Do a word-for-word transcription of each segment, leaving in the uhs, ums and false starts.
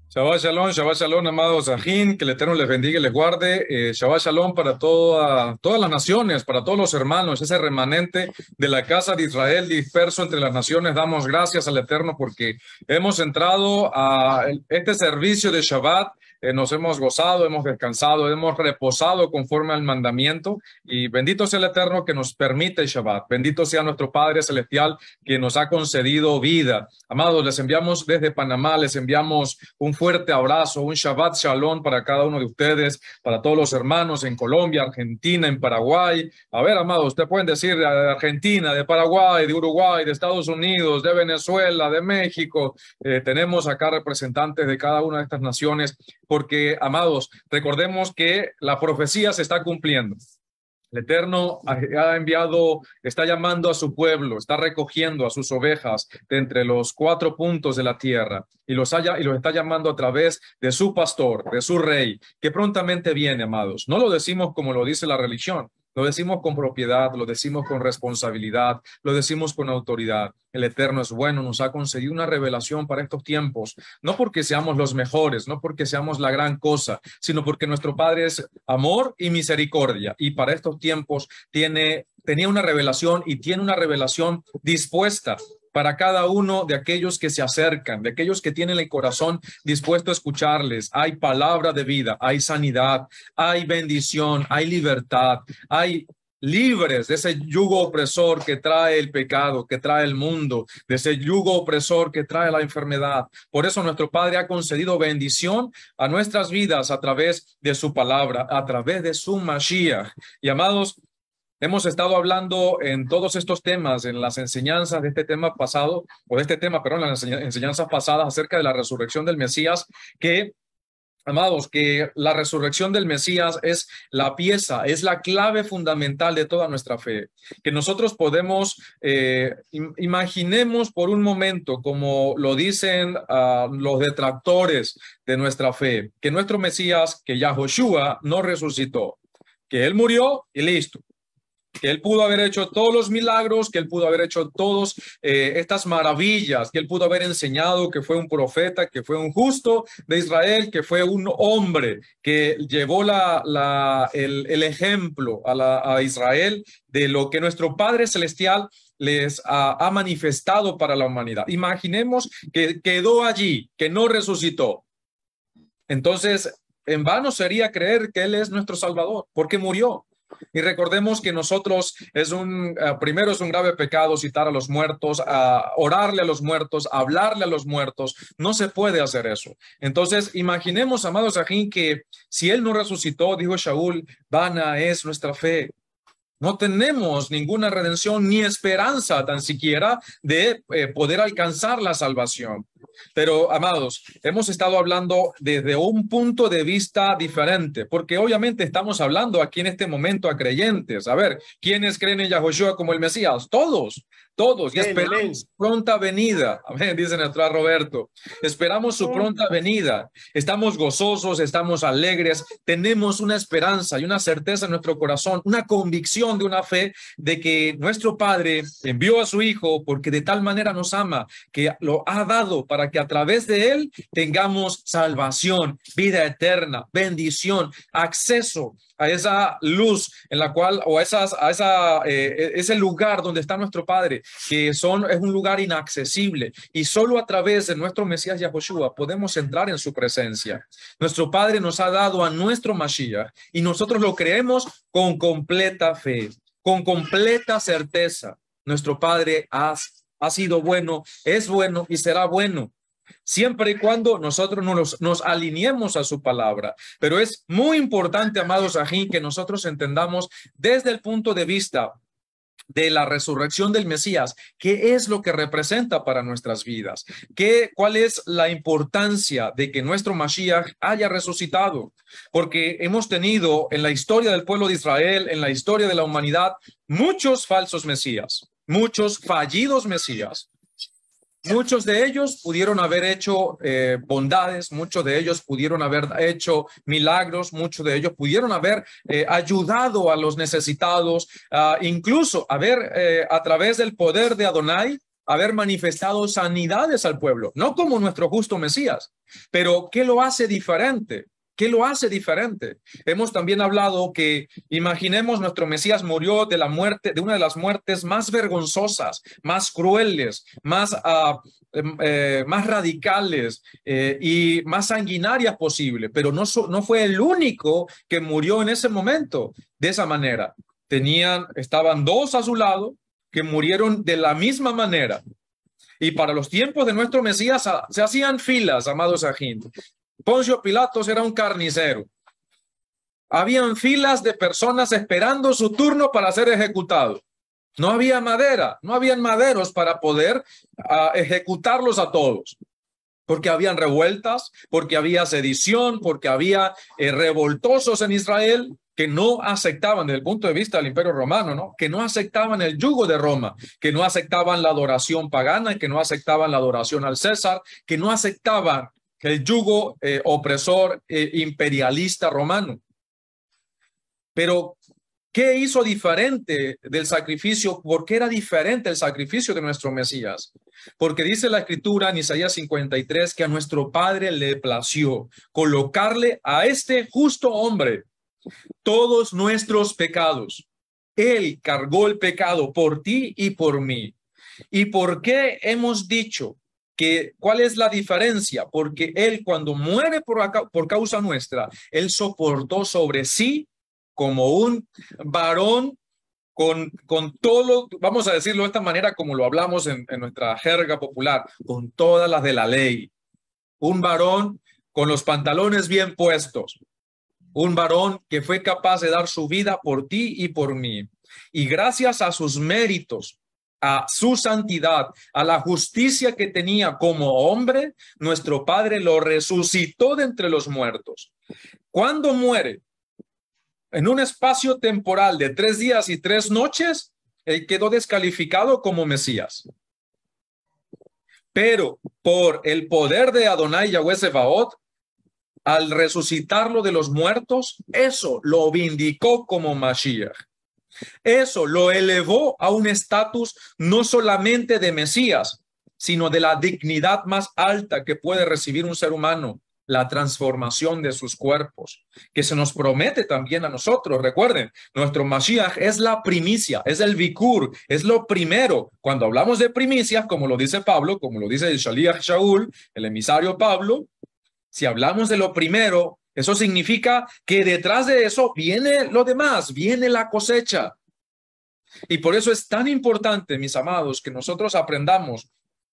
Shabbat Shalom, Shabbat Shalom, amados Ajín, que el Eterno les bendiga y les guarde. Eh, Shabbat Shalom para toda, todas las naciones, para todos los hermanos, ese remanente de la casa de Israel disperso entre las naciones. Damos gracias al Eterno porque hemos entrado a este servicio de Shabbat. Eh, nos hemos gozado, hemos descansado, hemos reposado conforme al mandamiento y bendito sea el Eterno que nos permite Shabbat. Bendito sea nuestro Padre Celestial que nos ha concedido vida. Amados, les enviamos desde Panamá, les enviamos un fuerte abrazo, un Shabbat Shalom para cada uno de ustedes, para todos los hermanos en Colombia, Argentina, en Paraguay. A ver, amados, ustedes pueden decir de Argentina, de Paraguay, de Uruguay, de Estados Unidos, de Venezuela, de México. Eh, tenemos acá representantes de cada una de estas naciones porque, amados, recordemos que la profecía se está cumpliendo. El Eterno ha enviado, está llamando a su pueblo, está recogiendo a sus ovejas de entre los cuatro puntos de la tierra y los, haya, y los está llamando a través de su pastor, de su rey, que prontamente viene, amados. No lo decimos como lo dice la religión, lo decimos con propiedad, lo decimos con responsabilidad, lo decimos con autoridad. El Eterno es bueno, nos ha concedido una revelación para estos tiempos, no porque seamos los mejores, no porque seamos la gran cosa, sino porque nuestro Padre es amor y misericordia. Y para estos tiempos tiene, tenía una revelación y tiene una revelación dispuesta para cada uno de aquellos que se acercan, de aquellos que tienen el corazón dispuesto a escucharles. Hay palabra de vida, hay sanidad, hay bendición, hay libertad, hay libres de ese yugo opresor que trae el pecado, que trae el mundo, de ese yugo opresor que trae la enfermedad. Por eso nuestro Padre ha concedido bendición a nuestras vidas a través de su palabra, a través de su Mashiach. Y amados, hemos estado hablando en todos estos temas, en las enseñanzas de este tema pasado, o de este tema, perdón, en las enseñanzas pasadas acerca de la resurrección del Mesías, que, amados, que la resurrección del Mesías es la pieza, es la clave fundamental de toda nuestra fe. Que nosotros podemos, eh, imaginemos por un momento, como lo dicen uh, los detractores de nuestra fe, que nuestro Mesías, que Yahoshua no resucitó, que él murió y listo. Que él pudo haber hecho todos los milagros, que él pudo haber hecho todas eh, estas maravillas, que él pudo haber enseñado que fue un profeta, que fue un justo de Israel, que fue un hombre que llevó la, la, el, el ejemplo a, la, a Israel de lo que nuestro Padre Celestial les ha, ha manifestado para la humanidad. Imaginemos que quedó allí, que no resucitó. Entonces, en vano sería creer que él es nuestro Salvador, porque murió. Y recordemos que nosotros es un, uh, primero es un grave pecado citar a los muertos, uh, orarle a los muertos, hablarle a los muertos. No se puede hacer eso. Entonces, imaginemos, amados Ajín, que si él no resucitó, dijo Shaul, vana es nuestra fe. No tenemos ninguna redención ni esperanza tan siquiera de eh, poder alcanzar la salvación. Pero, amados, hemos estado hablando desde un punto de vista diferente, porque obviamente estamos hablando aquí en este momento a creyentes. A ver, ¿quiénes creen en Yahoshua como el Mesías? Todos, todos. Y Amén, amén. esperamos pronta venida. Amén, dice nuestro Roberto. Esperamos su pronta venida. Estamos gozosos, estamos alegres, tenemos una esperanza y una certeza en nuestro corazón, una convicción de una fe de que nuestro Padre envió a su Hijo porque de tal manera nos ama, que lo ha dado para que a través de él tengamos salvación, vida eterna, bendición, acceso a esa luz en la cual, o a, esas, a esa, eh, ese lugar donde está nuestro Padre, que son, es un lugar inaccesible, y solo a través de nuestro Mesías Yahoshua podemos entrar en su presencia. Nuestro Padre nos ha dado a nuestro Mashiach, y nosotros lo creemos con completa fe, con completa certeza. Nuestro Padre ha, ha sido bueno, es bueno y será bueno, siempre y cuando nosotros nos, nos alineemos a su palabra. Pero es muy importante, amados Ajín, que nosotros entendamos desde el punto de vista de la resurrección del Mesías, qué es lo que representa para nuestras vidas, ¿Qué, cuál es la importancia de que nuestro Mashiach haya resucitado, porque hemos tenido en la historia del pueblo de Israel, en la historia de la humanidad, muchos falsos Mesías, muchos fallidos Mesías. Muchos de ellos pudieron haber hecho eh, bondades, muchos de ellos pudieron haber hecho milagros, muchos de ellos pudieron haber eh, ayudado a los necesitados, uh, incluso haber eh, a través del poder de Adonai, haber manifestado sanidades al pueblo, no como nuestro justo Mesías, pero ¿qué lo hace diferente? ¿Qué lo hace diferente? Hemos también hablado que imaginemos nuestro Mesías murió de la muerte, de una de las muertes más vergonzosas, más crueles, más, uh, eh, más radicales eh, y más sanguinarias posible, pero no, so, no fue el único que murió en ese momento de esa manera. Tenían, estaban dos a su lado que murieron de la misma manera. Y para los tiempos de nuestro Mesías se hacían filas, amados Sajín. Poncio Pilatos era un carnicero. Habían filas de personas esperando su turno para ser ejecutado. No había madera, no habían maderos para poder uh, ejecutarlos a todos. Porque habían revueltas, porque había sedición, porque había eh, revoltosos en Israel que no aceptaban, desde el punto de vista del Imperio Romano, ¿no? Que no aceptaban el yugo de Roma, que no aceptaban la adoración pagana, que no aceptaban la adoración al César, que no aceptaban el yugo eh, opresor eh, imperialista romano. Pero, ¿qué hizo diferente del sacrificio? ¿Por qué era diferente el sacrificio de nuestro Mesías? Porque dice la Escritura en Isaías cincuenta y tres que a nuestro Padre le plació colocarle a este justo hombre todos nuestros pecados. Él cargó el pecado por ti y por mí. ¿Y por qué hemos dicho que cuál es la diferencia? Porque Él cuando muere por, acá, por causa nuestra, Él soportó sobre sí como un varón con, con todo, vamos a decirlo de esta manera como lo hablamos en, en nuestra jerga popular, con todas las de la ley. Un varón con los pantalones bien puestos. Un varón que fue capaz de dar su vida por ti y por mí. Y gracias a sus méritos, a su santidad, a la justicia que tenía como hombre, nuestro Padre lo resucitó de entre los muertos. Cuando muere, en un espacio temporal de tres días y tres noches, él quedó descalificado como Mesías. Pero por el poder de Adonai Yahweh Sebaot, al resucitarlo de los muertos, eso lo vindicó como Mashiach. Eso lo elevó a un estatus no solamente de Mesías, sino de la dignidad más alta que puede recibir un ser humano, la transformación de sus cuerpos, que se nos promete también a nosotros. Recuerden, nuestro Mashiach es la primicia, es el Bikur, es lo primero. Cuando hablamos de primicias, como lo dice Pablo, como lo dice el Shaliach Shaul, el emisario Pablo, si hablamos de lo primero, eso significa que detrás de eso viene lo demás, viene la cosecha. Y por eso es tan importante, mis amados, que nosotros aprendamos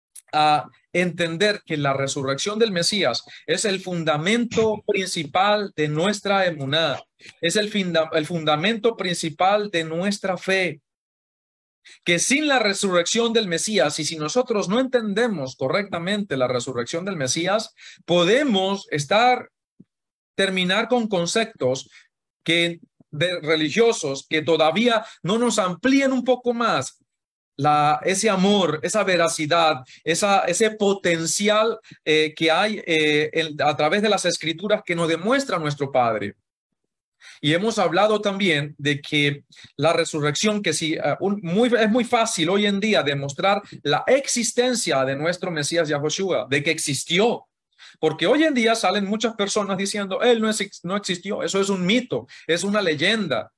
a entender que la resurrección del Mesías es el fundamento principal de nuestra emuná, es el, funda el fundamento principal de nuestra fe. Que sin la resurrección del Mesías, y si nosotros no entendemos correctamente la resurrección del Mesías, podemos estar, terminar con conceptos que, de religiosos que todavía no nos amplíen un poco más la, ese amor, esa veracidad, esa, ese potencial eh, que hay eh, en, a través de las escrituras que nos demuestra nuestro Padre. Y hemos hablado también de que la resurrección, que sí, uh, un, muy, es muy fácil hoy en día demostrar la existencia de nuestro Mesías Yahushua, de que existió. Porque hoy en día salen muchas personas diciendo, él no, es, no existió, eso es un mito, es una leyenda.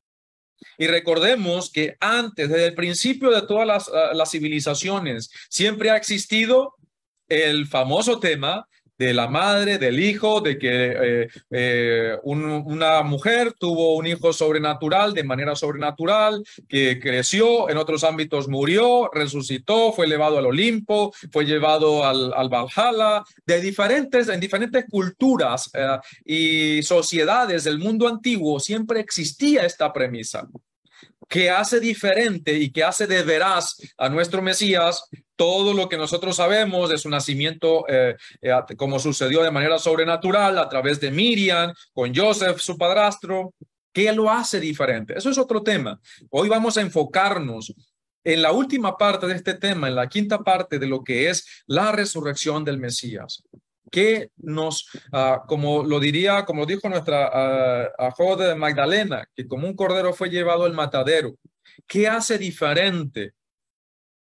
Y recordemos que antes, desde el principio de todas las, uh, las civilizaciones, siempre ha existido el famoso tema de la madre, del hijo, de que eh, eh, un, una mujer tuvo un hijo sobrenatural, de manera sobrenatural, que creció, en otros ámbitos murió, resucitó, fue elevado al Olimpo, fue llevado al, al Valhalla, de diferentes, en diferentes culturas eh, y sociedades del mundo antiguo siempre existía esta premisa. Que hace diferente y que hace de veraz a nuestro Mesías todo lo que nosotros sabemos de su nacimiento, eh, eh, como sucedió de manera sobrenatural a través de Miriam, con Joseph, su padrastro. ¿Qué lo hace diferente? Eso es otro tema. Hoy vamos a enfocarnos en la última parte de este tema, en la quinta parte de lo que es la resurrección del Mesías. Que nos, uh, como lo diría, como dijo nuestra uh, Ajod de Magdalena, que como un cordero fue llevado al matadero. ¿Qué hace diferente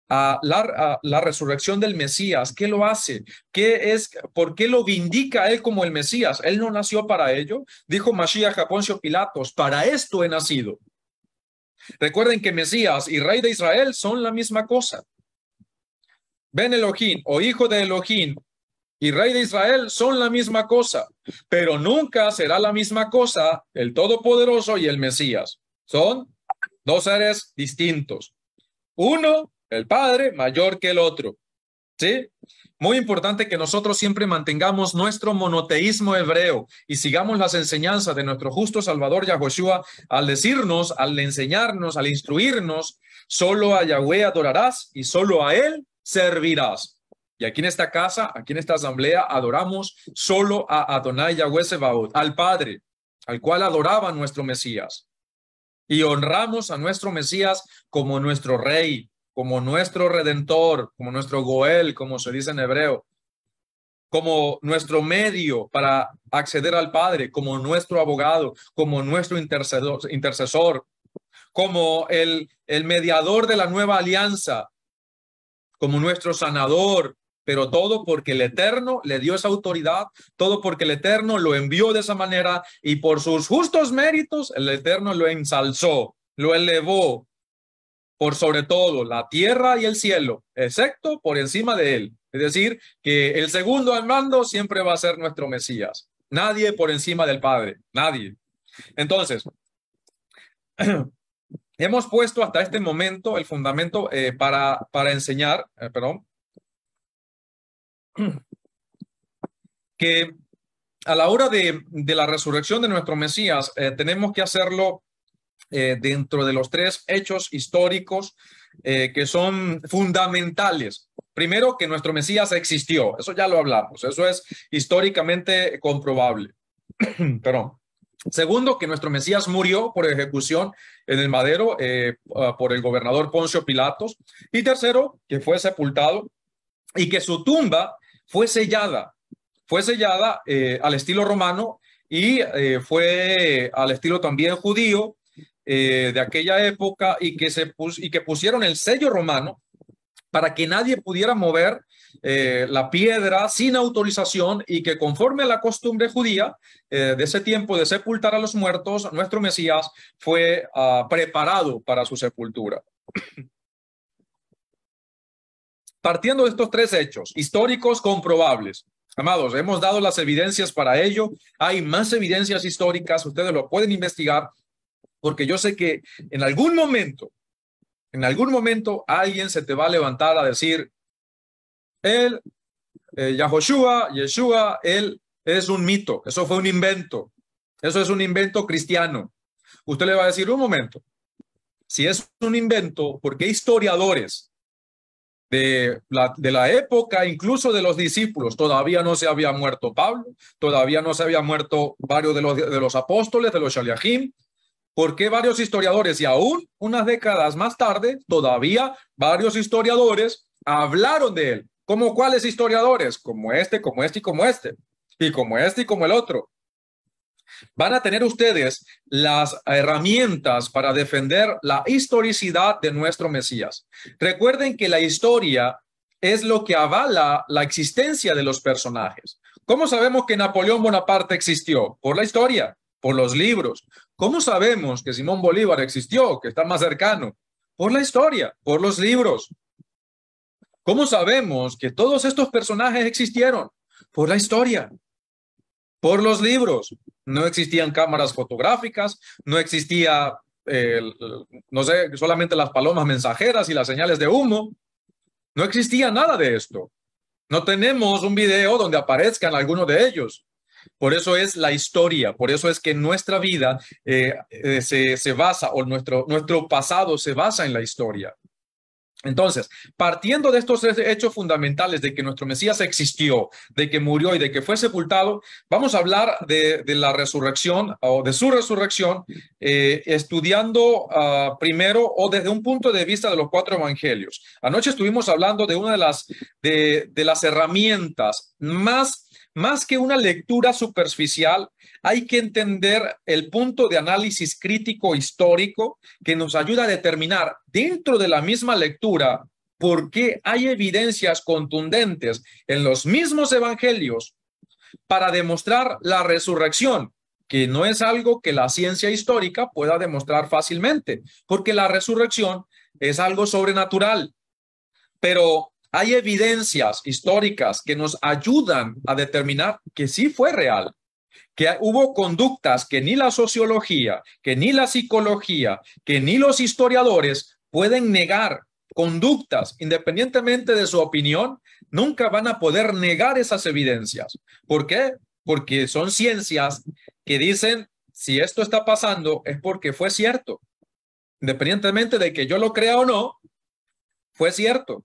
a la, a la resurrección del Mesías. ¿Qué lo hace? ¿Qué es? ¿Por qué lo vindica a él como el Mesías? Él no nació para ello. Dijo Mashiach a Poncio Pilatos, para esto he nacido. Recuerden que Mesías y Rey de Israel son la misma cosa. Ben Elohim o hijo de Elohim y Rey de Israel son la misma cosa, pero nunca será la misma cosa el Todopoderoso y el Mesías. Son dos seres distintos. Uno, el Padre, mayor que el otro. ¿Sí? Muy importante que nosotros siempre mantengamos nuestro monoteísmo hebreo y sigamos las enseñanzas de nuestro justo Salvador Yahushua al decirnos, al enseñarnos, al instruirnos, solo a Yahweh adorarás y solo a Él servirás. Y aquí en esta casa, aquí en esta asamblea, adoramos solo a Adonai Yahweh Sebaot, al Padre, al cual adoraba nuestro Mesías. Y honramos a nuestro Mesías como nuestro Rey, como nuestro Redentor, como nuestro Goel, como se dice en hebreo, como nuestro medio para acceder al Padre, como nuestro abogado, como nuestro intercesor, intercesor como el, el mediador de la nueva alianza, como nuestro sanador, pero todo porque el Eterno le dio esa autoridad, todo porque el Eterno lo envió de esa manera y por sus justos méritos el Eterno lo ensalzó, lo elevó por sobre todo la tierra y el cielo, excepto por encima de él. Es decir, que el segundo al mando siempre va a ser nuestro Mesías. Nadie por encima del Padre, nadie. Entonces, hemos puesto hasta este momento el fundamento eh, para, para enseñar, eh, perdón, que a la hora de, de la resurrección de nuestro Mesías, eh, tenemos que hacerlo eh, dentro de los tres hechos históricos eh, que son fundamentales. Primero, que nuestro Mesías existió. Eso ya lo hablamos. Eso es históricamente comprobable. Perdón. Segundo, que nuestro Mesías murió por ejecución en el madero eh, uh, por el gobernador Poncio Pilatos. Y tercero, que fue sepultado y que su tumba fue sellada. Fue sellada eh, al estilo romano y eh, fue al estilo también judío eh, de aquella época y que, se pus y que pusieron el sello romano para que nadie pudiera mover eh, la piedra sin autorización y que conforme a la costumbre judía eh, de ese tiempo de sepultar a los muertos, nuestro Mesías fue uh, preparado para su sepultura. Partiendo de estos tres hechos históricos comprobables, amados, hemos dado las evidencias para ello. Hay más evidencias históricas, ustedes lo pueden investigar, porque yo sé que en algún momento, en algún momento alguien se te va a levantar a decir, él, eh, Yahoshua, Yeshua, él es un mito, eso fue un invento, eso es un invento cristiano. Usted le va a decir, un momento, si es un invento, ¿por qué historiadores de la, de la época, incluso de los discípulos, todavía no se había muerto Pablo, todavía no se había muerto varios de los, de los apóstoles, de los shaliachim? ¿Por qué varios historiadores? Y aún unas décadas más tarde, todavía varios historiadores hablaron de él. ¿Cómo cuáles historiadores? Como este, como este y como este. Y como este y como el otro. Van a tener ustedes las herramientas para defender la historicidad de nuestro Mesías. Recuerden que la historia es lo que avala la existencia de los personajes. ¿Cómo sabemos que Napoleón Bonaparte existió? Por la historia, por los libros. ¿Cómo sabemos que Simón Bolívar existió, que está más cercano? Por la historia, por los libros. ¿Cómo sabemos que todos estos personajes existieron? Por la historia, por los libros. No existían cámaras fotográficas, no existía, eh, no sé, solamente las palomas mensajeras y las señales de humo. No existía nada de esto. No tenemos un video donde aparezcan algunos de ellos. Por eso es la historia, por eso es que nuestra vida eh, eh, se, se basa, o nuestro, nuestro pasado se basa en la historia. Entonces, partiendo de estos hechos fundamentales de que nuestro Mesías existió, de que murió y de que fue sepultado, vamos a hablar de, de la resurrección o de su resurrección, eh, estudiando uh, primero o desde un punto de vista de los cuatro evangelios. Anoche estuvimos hablando de una de las, de, de las herramientas más Más que una lectura superficial, hay que entender el punto de análisis crítico histórico que nos ayuda a determinar dentro de la misma lectura porque hay evidencias contundentes en los mismos evangelios para demostrar la resurrección, que no es algo que la ciencia histórica pueda demostrar fácilmente, porque la resurrección es algo sobrenatural. Pero hay evidencias históricas que nos ayudan a determinar que sí fue real, que hubo conductas que ni la sociología, que ni la psicología, que ni los historiadores pueden negar. Conductas, independientemente de su opinión, nunca van a poder negar esas evidencias. ¿Por qué? Porque son ciencias que dicen, si esto está pasando, es porque fue cierto. Independientemente de que yo lo crea o no, fue cierto.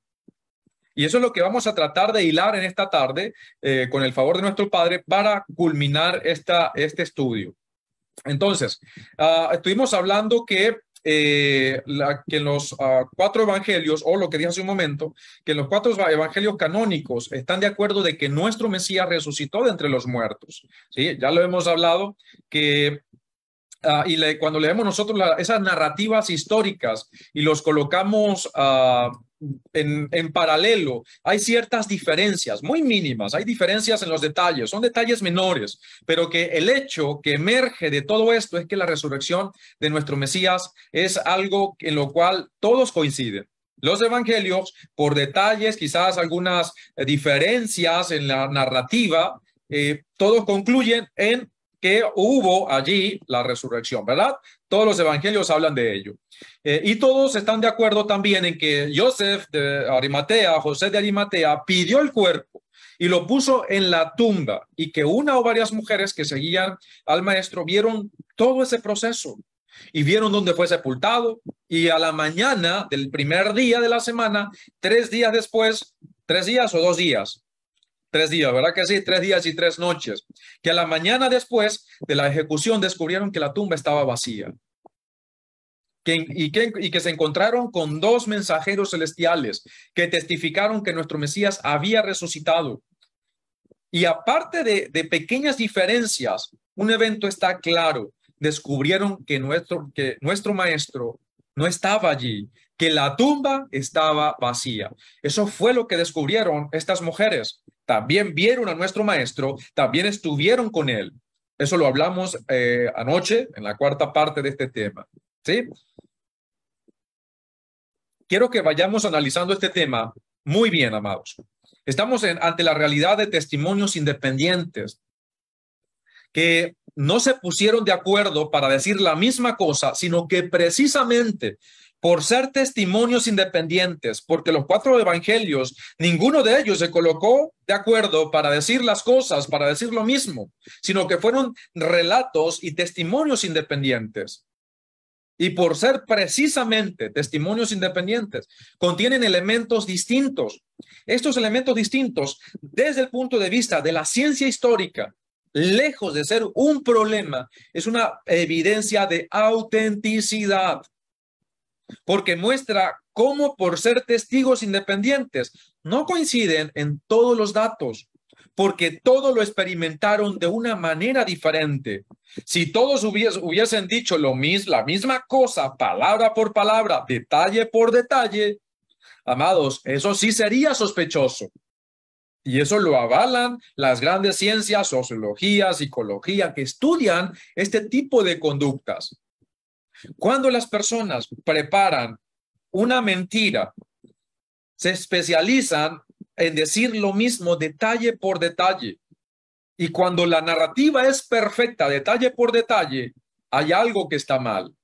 Y eso es lo que vamos a tratar de hilar en esta tarde, eh, con el favor de nuestro Padre, para culminar esta, este estudio. Entonces, uh, estuvimos hablando que, eh, la, que en los uh, cuatro evangelios, o lo que dije hace un momento, que en los cuatro evangelios canónicos están de acuerdo de que nuestro Mesías resucitó de entre los muertos. ¿Sí? Ya lo hemos hablado, que Uh, y le, cuando leemos nosotros la, esas narrativas históricas y los colocamos uh, en, en paralelo, hay ciertas diferencias muy mínimas, hay diferencias en los detalles, son detalles menores, pero que el hecho que emerge de todo esto es que la resurrección de nuestro Mesías es algo en lo cual todos coinciden. Los evangelios, por detalles, quizás algunas eh, diferencias en la narrativa, eh, todos concluyen en que hubo allí la resurrección, ¿verdad? Todos los evangelios hablan de ello. Eh, y todos están de acuerdo también en que Joseph de Arimatea, José de Arimatea, pidió el cuerpo y lo puso en la tumba, y que una o varias mujeres que seguían al maestro vieron todo ese proceso y vieron dónde fue sepultado, y a la mañana del primer día de la semana, tres días después, tres días o dos días, Tres días, ¿verdad que sí? Tres días y tres noches. Que a la mañana después de la ejecución descubrieron que la tumba estaba vacía. Que, y, que, y que se encontraron con dos mensajeros celestiales que testificaron que nuestro Mesías había resucitado. Y aparte de, de pequeñas diferencias, un evento está claro. Descubrieron que nuestro, que nuestro maestro no estaba allí, que la tumba estaba vacía. Eso fue lo que descubrieron estas mujeres. También vieron a nuestro maestro, también estuvieron con él. Eso lo hablamos eh, anoche en la cuarta parte de este tema. ¿Sí? Quiero que vayamos analizando este tema muy bien, amados. Estamos en, ante la realidad de testimonios independientes que no se pusieron de acuerdo para decir la misma cosa, sino que precisamente por ser testimonios independientes, porque los cuatro evangelios, ninguno de ellos se colocó de acuerdo para decir las cosas, para decir lo mismo, sino que fueron relatos y testimonios independientes. Y por ser precisamente testimonios independientes, contienen elementos distintos. Estos elementos distintos, desde el punto de vista de la ciencia histórica, lejos de ser un problema, es una evidencia de autenticidad. Porque muestra cómo, por ser testigos independientes, no coinciden en todos los datos, porque todo lo experimentaron de una manera diferente. Si todos hubies, hubiesen dicho lo mis, la misma cosa, palabra por palabra, detalle por detalle, amados, eso sí sería sospechoso. Y eso lo avalan las grandes ciencias, sociología, psicología, que estudian este tipo de conductas. Cuando las personas preparan una mentira, se especializan en decir lo mismo detalle por detalle. Y cuando la narrativa es perfecta, detalle por detalle, hay algo que está mal.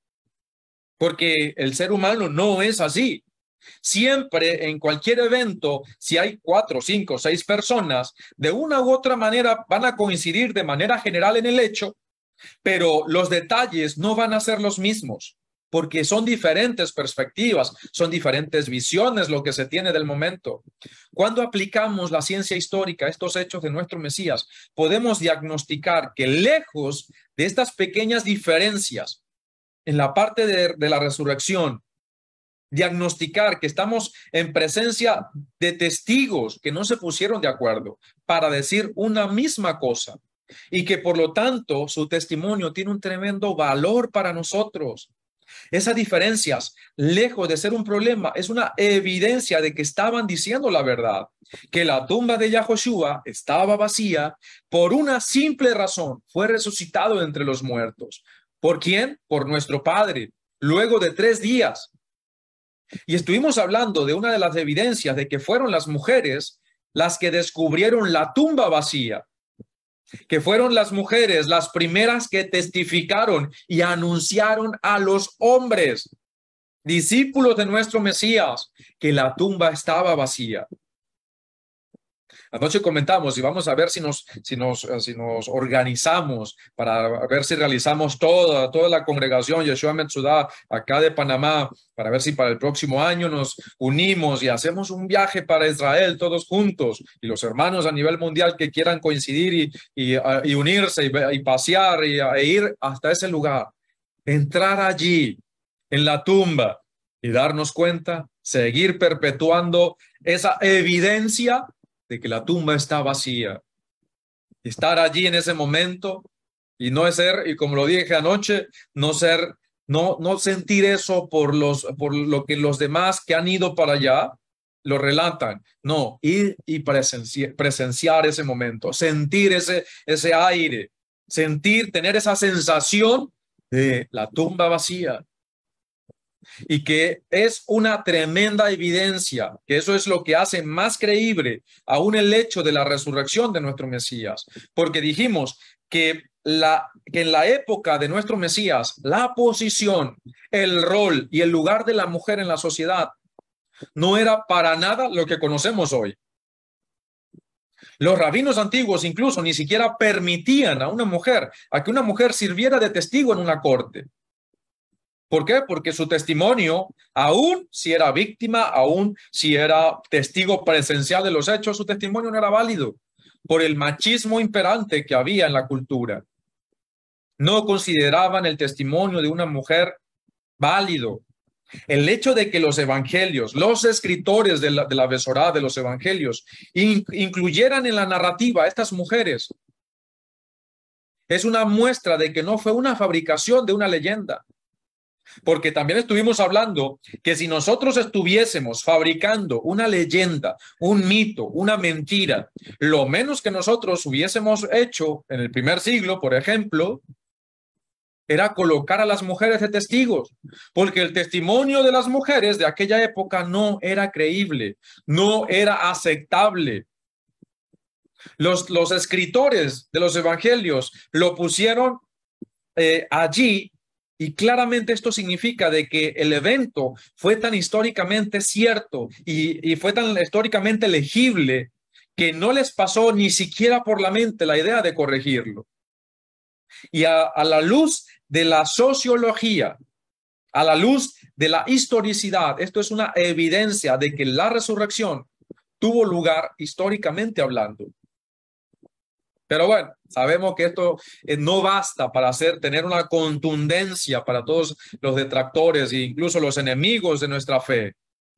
Porque el ser humano no es así. Siempre, en cualquier evento, si hay cuatro, cinco, seis personas, de una u otra manera van a coincidir de manera general en el hecho, pero los detalles no van a ser los mismos, porque son diferentes perspectivas, son diferentes visiones lo que se tiene del momento. Cuando aplicamos la ciencia histórica a estos hechos de nuestro Mesías, podemos diagnosticar que lejos de estas pequeñas diferencias en la parte de, de la resurrección, diagnosticar que estamos en presencia de testigos que no se pusieron de acuerdo para decir una misma cosa, y que por lo tanto su testimonio tiene un tremendo valor para nosotros. Esas diferencias, lejos de ser un problema, es una evidencia de que estaban diciendo la verdad, que la tumba de Yahoshua estaba vacía por una simple razón: fue resucitado de entre los muertos. ¿Por quién? Por nuestro Padre, luego de tres días. Y estuvimos hablando de una de las evidencias de que fueron las mujeres las que descubrieron la tumba vacía, que fueron las mujeres las primeras que testificaron y anunciaron a los hombres, discípulos de nuestro Mesías, que la tumba estaba vacía. Anoche comentamos y vamos a ver si nos, si nos, si nos organizamos para ver si realizamos toda, toda la congregación Yeshua Metzudah acá de Panamá, para ver si para el próximo año nos unimos y hacemos un viaje para Israel todos juntos, y los hermanos a nivel mundial que quieran coincidir y, y, y unirse y, y pasear y, e ir hasta ese lugar, entrar allí en la tumba y darnos cuenta, seguir perpetuando esa evidencia de que la tumba está vacía. Estar allí en ese momento y no es ser, y como lo dije anoche, no ser, no, no sentir eso por los, por lo que los demás que han ido para allá lo relatan. No, ir y presenciar, presenciar ese momento, sentir ese, ese aire, sentir, tener esa sensación de la tumba vacía. Y que es una tremenda evidencia, que eso es lo que hace más creíble aún el hecho de la resurrección de nuestro Mesías, porque dijimos que, la, que en la época de nuestro Mesías, la posición, el rol y el lugar de la mujer en la sociedad no era para nada lo que conocemos hoy. Los rabinos antiguos incluso ni siquiera permitían a una mujer, a que una mujer sirviera de testigo en una corte. ¿Por qué? Porque su testimonio, aún si era víctima, aún si era testigo presencial de los hechos, su testimonio no era válido por el machismo imperante que había en la cultura. No consideraban el testimonio de una mujer válido. El hecho de que los evangelios, los escritores de la, de la Besorá, de los evangelios, in, incluyeran en la narrativa a estas mujeres, es una muestra de que no fue una fabricación de una leyenda. Porque también estuvimos hablando que si nosotros estuviésemos fabricando una leyenda, un mito, una mentira, lo menos que nosotros hubiésemos hecho en el primer siglo, por ejemplo, era colocar a las mujeres de testigos, porque el testimonio de las mujeres de aquella época no era creíble, no era aceptable. Los, los escritores de los evangelios lo pusieron eh, allí. Y claramente esto significa de que el evento fue tan históricamente cierto y, y fue tan históricamente legible que no les pasó ni siquiera por la mente la idea de corregirlo. Y a, a la luz de la sociología, a la luz de la historicidad, esto es una evidencia de que la resurrección tuvo lugar históricamente hablando. Pero bueno, sabemos que esto eh, no basta para hacer, tener una contundencia para todos los detractores e incluso los enemigos de nuestra fe.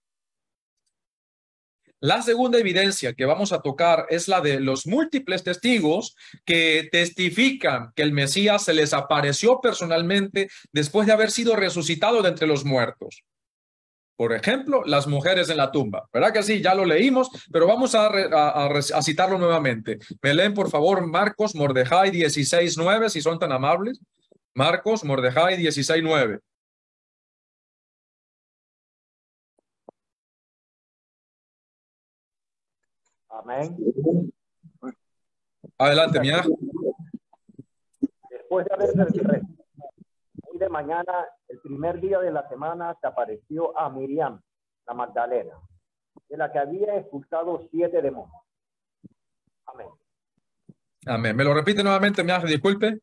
La segunda evidencia que vamos a tocar es la de los múltiples testigos que testifican que el Mesías se les apareció personalmente después de haber sido resucitado de entre los muertos. Por ejemplo, las mujeres en la tumba. ¿Verdad que sí? Ya lo leímos, pero vamos a, a, a citarlo nuevamente. Me leen, por favor, Marcos, Mordejai dieciséis nueve, si son tan amables. Marcos, Mordejai dieciséis nueve. Amén. Adelante, mía. Después de haber resucitado, hoy de mañana, el primer día de la semana, se apareció a Miriam, la Magdalena, de la que había expulsado siete demonios. Amén. Amén. ¿Me lo repite nuevamente, mía? Disculpe.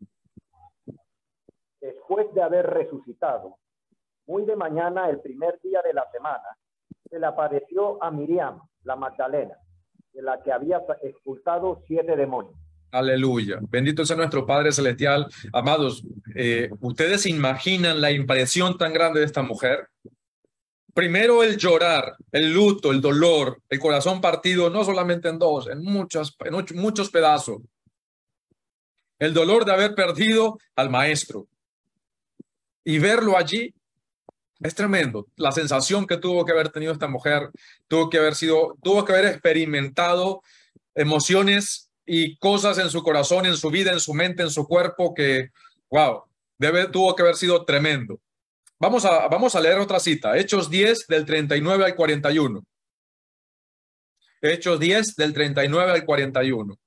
Después de haber resucitado, muy de mañana, el primer día de la semana, se le apareció a Miriam, la Magdalena, de la que había expulsado siete demonios. Aleluya. Bendito sea nuestro Padre Celestial. Amados, eh, ¿ustedes se imaginan la impresión tan grande de esta mujer? Primero el llorar, el luto, el dolor, el corazón partido, no solamente en dos, en, muchas, en muchos, muchos pedazos. El dolor de haber perdido al maestro. y verlo allí es tremendo. La sensación que tuvo que haber tenido esta mujer, tuvo que haber sido, tuvo que haber experimentado emociones y cosas en su corazón, en su vida, en su mente, en su cuerpo que, wow, debe, tuvo que haber sido tremendo. Vamos a, vamos a leer otra cita, Hechos diez del treinta y nueve al cuarenta y uno. Hechos diez del treinta y nueve al cuarenta y uno.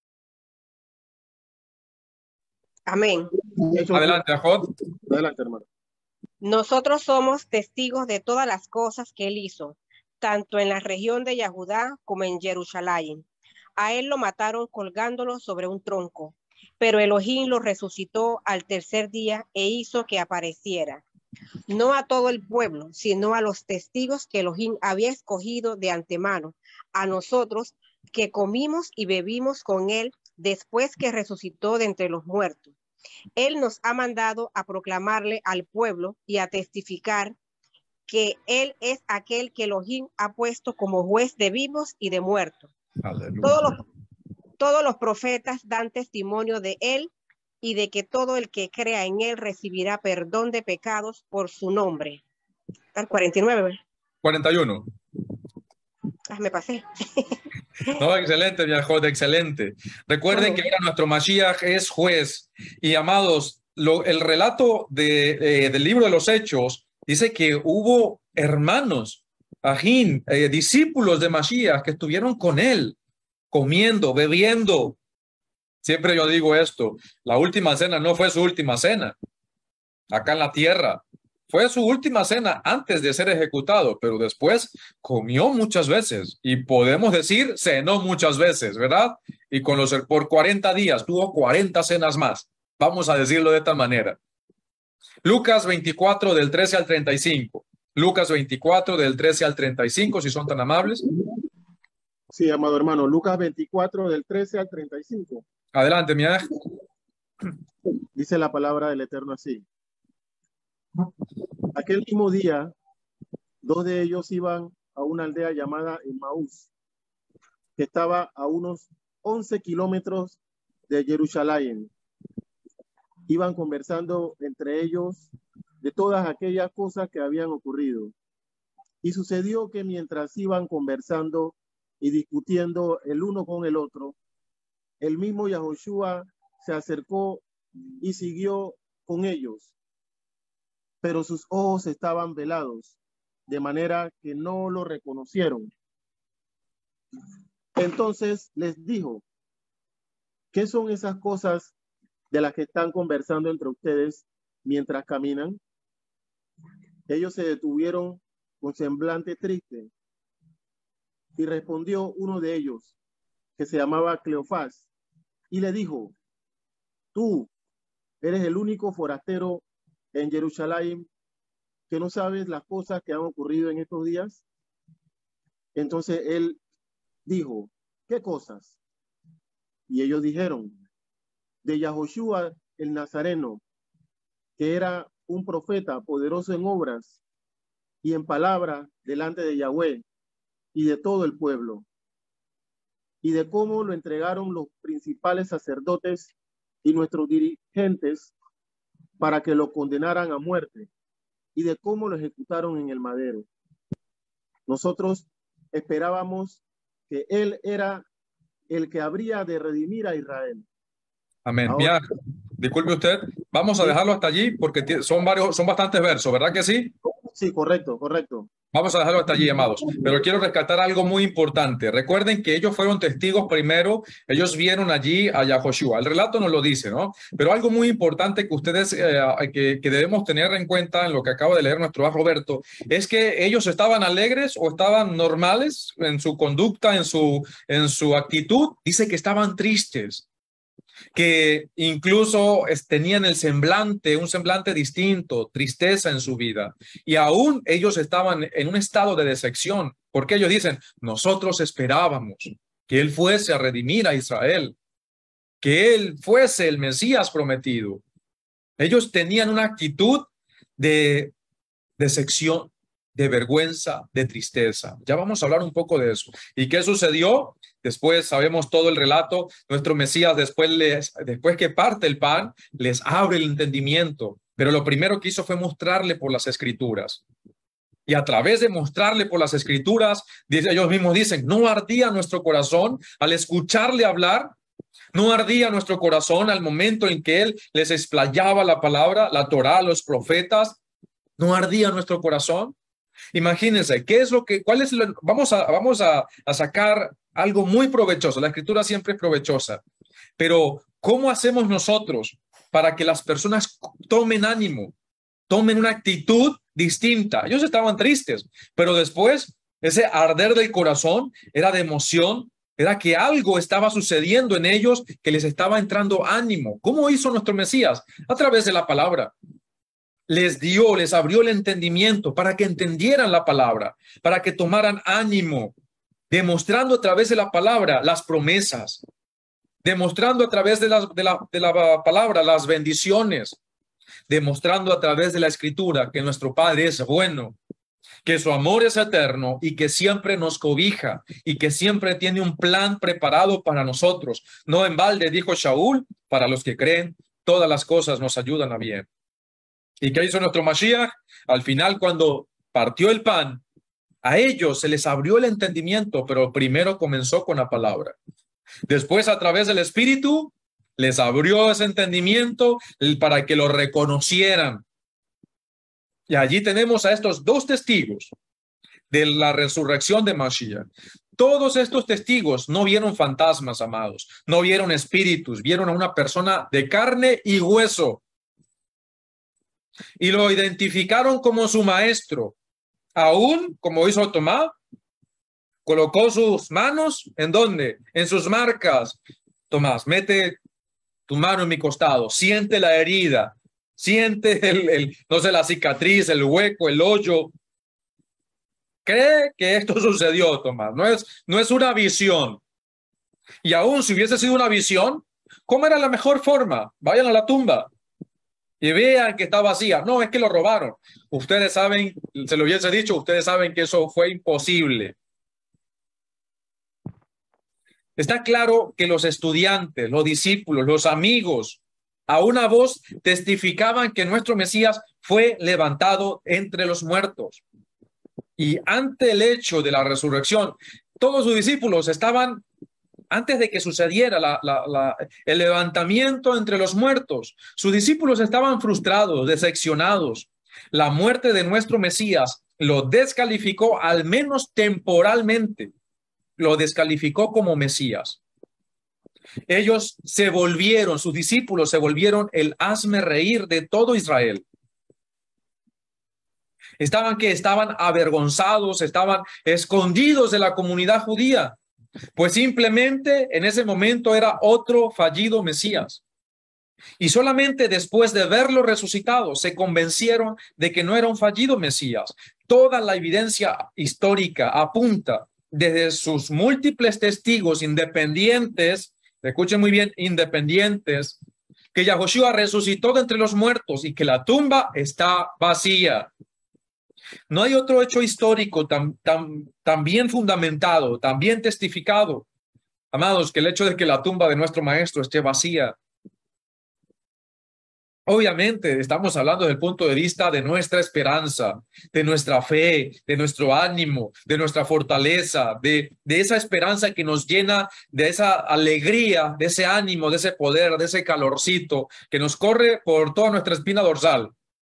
Amén. Adelante, Ajot. Adelante, hermano. Nosotros somos testigos de todas las cosas que él hizo, tanto en la región de Yahudá como en Jerusalén. A él lo mataron colgándolo sobre un tronco, pero Elohim lo resucitó al tercer día e hizo que apareciera, no a todo el pueblo, sino a los testigos que Elohim había escogido de antemano, a nosotros que comimos y bebimos con él después que resucitó de entre los muertos. Él nos ha mandado a proclamarle al pueblo y a testificar que él es aquel que Elohim ha puesto como juez de vivos y de muertos. Todos los, todos los profetas dan testimonio de él y de que todo el que crea en él recibirá perdón de pecados por su nombre. Al cuarenta y nueve. cuarenta y uno. Ah, me pasé. No, excelente, mi Ajot, excelente. Recuerden que ahora nuestro Mashiach es juez. Y amados, lo, el relato de, eh, del libro de los Hechos dice que hubo hermanos, ajín, eh, discípulos de Mashiach que estuvieron con él, comiendo, bebiendo. Siempre yo digo esto, la última cena no fue su última cena acá en la tierra. Fue su última cena antes de ser ejecutado, pero después comió muchas veces y podemos decir cenó muchas veces, ¿verdad? Y con los por cuarenta días tuvo cuarenta cenas más. Vamos a decirlo de esta manera. Lucas veinticuatro del trece al treinta y cinco. Lucas veinticuatro del trece al treinta y cinco, si son tan amables. Sí, amado hermano. Lucas veinticuatro del trece al treinta y cinco. Adelante, mi aj. Dice la palabra del Eterno así. Aquel mismo día, dos de ellos iban a una aldea llamada Emmaús, que estaba a unos once kilómetros de Jerusalén. Iban conversando entre ellos de todas aquellas cosas que habían ocurrido. Y sucedió que mientras iban conversando y discutiendo el uno con el otro, el mismo Yahoshua se acercó y siguió con ellos. Pero sus ojos estaban velados, de manera que no lo reconocieron. Entonces les dijo, ¿qué son esas cosas de las que están conversando entre ustedes mientras caminan? Ellos se detuvieron con semblante triste. Y respondió uno de ellos, que se llamaba Cleofás, y le dijo, tú eres el único forastero en Jerusalén que no sabes las cosas que han ocurrido en estos días. Entonces él dijo, ¿qué cosas? Y ellos dijeron, de Yahoshua el Nazareno, que era un profeta poderoso en obras y en palabra delante de Yahweh y de todo el pueblo, y de cómo lo entregaron los principales sacerdotes y nuestros dirigentes para que lo condenaran a muerte, y de cómo lo ejecutaron en el madero. Nosotros esperábamos que él era el que habría de redimir a Israel. Amén. Ahora, Mira, disculpe usted, vamos a dejarlo hasta allí porque son varios, son bastantes versos, ¿verdad que sí? sí, correcto, correcto. Vamos a dejarlo hasta allí, amados. Pero quiero rescatar algo muy importante. Recuerden que ellos fueron testigos primero, ellos vieron allí a Yahoshua. El relato nos lo dice, ¿no? Pero algo muy importante que ustedes, eh, que, que debemos tener en cuenta en lo que acaba de leer nuestro amigo Roberto, es que ellos estaban alegres o estaban normales en su conducta, en su, en su actitud. Dice que estaban tristes, que incluso tenían el semblante, un semblante distinto, tristeza en su vida. Y aún ellos estaban en un estado de decepción, porque ellos dicen, nosotros esperábamos que él fuese a redimir a Israel, que él fuese el Mesías prometido. Ellos tenían una actitud de decepción, de vergüenza, de tristeza. Ya vamos a hablar un poco de eso. ¿Y qué sucedió? Después sabemos todo el relato. Nuestro Mesías, después, les, después que parte el pan, les abre el entendimiento Pero lo primero que hizo fue mostrarle por las escrituras. Y a través de mostrarle por las escrituras, ellos mismos dicen, ¿no ardía nuestro corazón al escucharle hablar? ¿No ardía nuestro corazón al momento en que él les explayaba la palabra, la Torá, los profetas? ¿No ardía nuestro corazón? Imagínense, ¿qué es lo que, cuál es lo, vamos a, vamos a, a sacar algo muy provechoso. La escritura siempre es provechosa, pero ¿cómo hacemos nosotros para que las personas tomen ánimo, tomen una actitud distinta? Ellos estaban tristes, pero después ese arder del corazón era de emoción, era que algo estaba sucediendo en ellos que les estaba entrando ánimo. ¿Cómo hizo nuestro Mesías? A través de la palabra. Les dio, les abrió el entendimiento para que entendieran la palabra, para que tomaran ánimo, demostrando a través de la palabra las promesas, demostrando a través de la, de la, de la palabra las bendiciones, demostrando a través de la escritura que nuestro Padre es bueno, que su amor es eterno y que siempre nos cobija y que siempre tiene un plan preparado para nosotros. No en balde, dijo Shaul, para los que creen, todas las cosas nos ayudan a bien. ¿Y qué hizo nuestro Mashiach? Al final, cuando partió el pan, a ellos se les abrió el entendimiento, pero primero comenzó con la palabra. Después, a través del Espíritu, les abrió ese entendimiento para que lo reconocieran. Y allí tenemos a estos dos testigos de la resurrección de Mashiach. Todos estos testigos no vieron fantasmas, amados, no vieron espíritus, vieron a una persona de carne y hueso. Y lo identificaron como su maestro. Aún, como hizo Tomás, colocó sus manos, ¿en dónde? En sus marcas. Tomás, mete tu mano en mi costado, siente la herida, siente el, el, no sé, la cicatriz, el hueco, el hoyo. Cree que esto sucedió, Tomás. No es, no es una visión. Y aún si hubiese sido una visión, ¿cómo era la mejor forma? Vayan a la tumba y vean que está vacía. No, es que lo robaron. Ustedes saben, se lo hubiese dicho, ustedes saben que eso fue imposible. Está claro que los estudiantes, los discípulos, los amigos, a una voz testificaban que nuestro Mesías fue levantado entre los muertos. Y ante el hecho de la resurrección, todos sus discípulos estaban, antes de que sucediera la, la, la, el levantamiento entre los muertos, sus discípulos estaban frustrados, decepcionados. La muerte de nuestro Mesías lo descalificó, al menos temporalmente, lo descalificó como Mesías. Ellos se volvieron, sus discípulos se volvieron el hazme reír de todo Israel. Estaban que estaban avergonzados, estaban escondidos de la comunidad judía, pues simplemente en ese momento era otro fallido Mesías. Y solamente después de verlo resucitado se convencieron de que no era un fallido Mesías. Toda la evidencia histórica apunta desde sus múltiples testigos independientes, escuchen muy bien, independientes, que Yahushua resucitó de entre los muertos y que la tumba está vacía. No hay otro hecho histórico tan, tan, tan bien fundamentado, tan bien testificado, amados, que el hecho de que la tumba de nuestro maestro esté vacía. Obviamente estamos hablando desde el punto de vista de nuestra esperanza, de nuestra fe, de nuestro ánimo, de nuestra fortaleza, de, de esa esperanza que nos llena de esa alegría, de ese ánimo, de ese poder, de ese calorcito que nos corre por toda nuestra espina dorsal.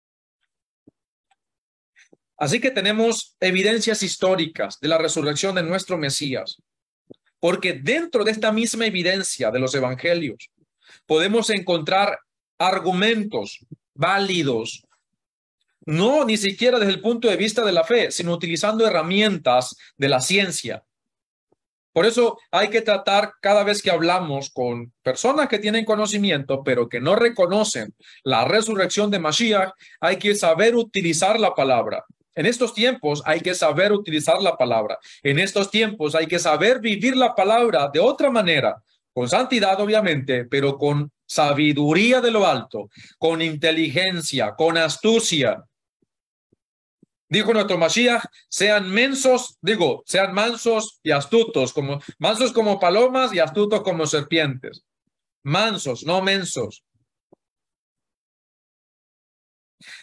Así que tenemos evidencias históricas de la resurrección de nuestro Mesías, porque dentro de esta misma evidencia de los evangelios podemos encontrar argumentos válidos, no ni siquiera desde el punto de vista de la fe, sino utilizando herramientas de la ciencia. Por eso hay que tratar cada vez que hablamos con personas que tienen conocimiento, pero que no reconocen la resurrección de Mashiach, hay que saber utilizar la palabra. En estos tiempos hay que saber utilizar la palabra. En estos tiempos hay que saber vivir la palabra de otra manera, con santidad obviamente, pero con sabiduría de lo alto, con inteligencia, con astucia. Dijo nuestro Mashiach, sean mensos, digo, sean mansos y astutos, como, mansos como palomas y astutos como serpientes. Mansos, no mensos.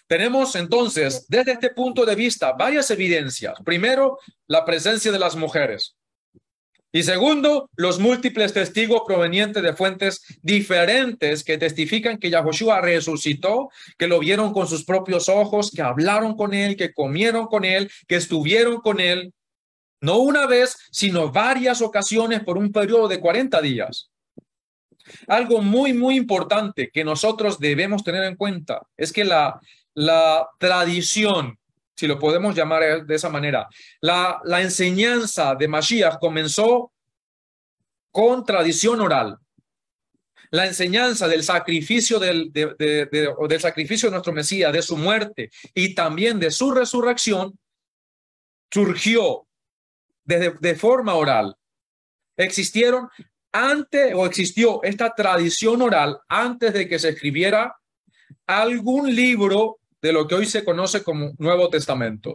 Tenemos entonces, desde este punto de vista, varias evidencias. Primero, la presencia de las mujeres. Y segundo, los múltiples testigos provenientes de fuentes diferentes que testifican que Yahushua resucitó, que lo vieron con sus propios ojos, que hablaron con él, que comieron con él, que estuvieron con él. No una vez, sino varias ocasiones por un periodo de cuarenta días. Algo muy, muy importante que nosotros debemos tener en cuenta es que la, la tradición, si lo podemos llamar de esa manera, la, la enseñanza de Mashiach comenzó con tradición oral. La enseñanza del sacrificio del, de, de, de, del sacrificio de nuestro Mesías, de su muerte y también de su resurrección, surgió de, de forma oral. Existieron antes o existió esta tradición oral antes de que se escribiera algún libro de lo que hoy se conoce como Nuevo Testamento.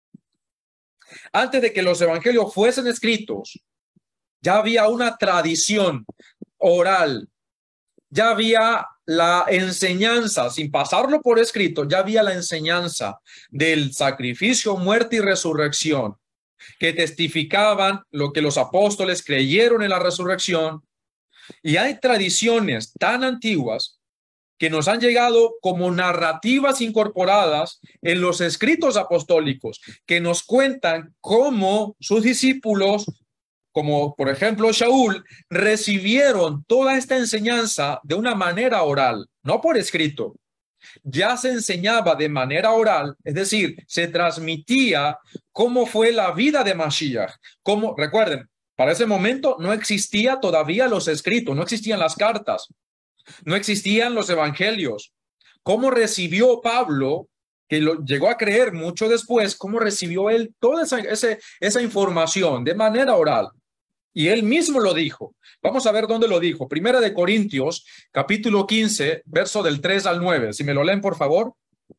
Antes de que los evangelios fuesen escritos, ya había una tradición oral, ya había la enseñanza, sin pasarlo por escrito, ya había la enseñanza del sacrificio, muerte y resurrección, que testificaban lo que los apóstoles creyeron en la resurrección. Y hay tradiciones tan antiguas que nos han llegado como narrativas incorporadas en los escritos apostólicos, que nos cuentan cómo sus discípulos, como por ejemplo Shaul, recibieron toda esta enseñanza de una manera oral, no por escrito. Ya se enseñaba de manera oral, es decir, se transmitía cómo fue la vida de Mashiach. Cómo, recuerden, para ese momento no existía todavía los escritos, no existían las cartas, no existían los evangelios. ¿Cómo recibió Pablo, que lo llegó a creer mucho después, cómo recibió él toda esa, esa, esa información de manera oral? Y él mismo lo dijo. Vamos a ver dónde lo dijo. Primera de Corintios, capítulo quince, verso del tres al nueve. Si me lo leen, por favor.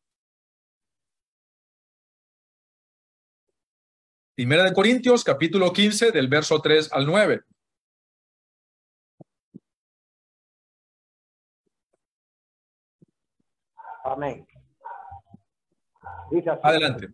Primera de Corintios, capítulo quince, del verso tres al nueve. Amén. Dice así. Adelante.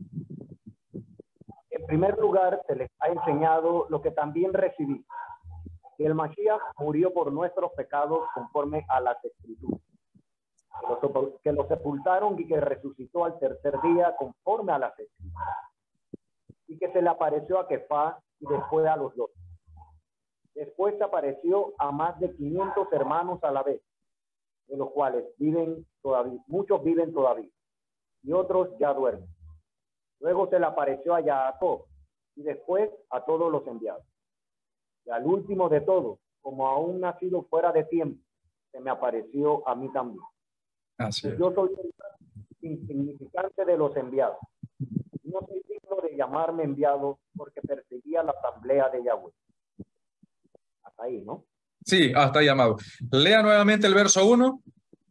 En primer lugar, se les ha enseñado lo que también recibí, que el Mashiach murió por nuestros pecados conforme a las Escrituras, que lo, que lo sepultaron y que resucitó al tercer día conforme a las Escrituras, y que se le apareció a Kefá y después a los dos. Después se apareció a más de quinientos hermanos a la vez, de los cuales viven todavía, muchos viven todavía, y otros ya duermen. Luego se le apareció a Jacob y después a todos los enviados. Y al último de todos, como aún nacido fuera de tiempo, se me apareció a mí también. Así es. Yo soy el insignificante de los enviados. No soy digno de llamarme enviado porque perseguía la asamblea de Yahweh. Hasta ahí, ¿no? Sí, hasta ahí, amado. Lea nuevamente el verso uno.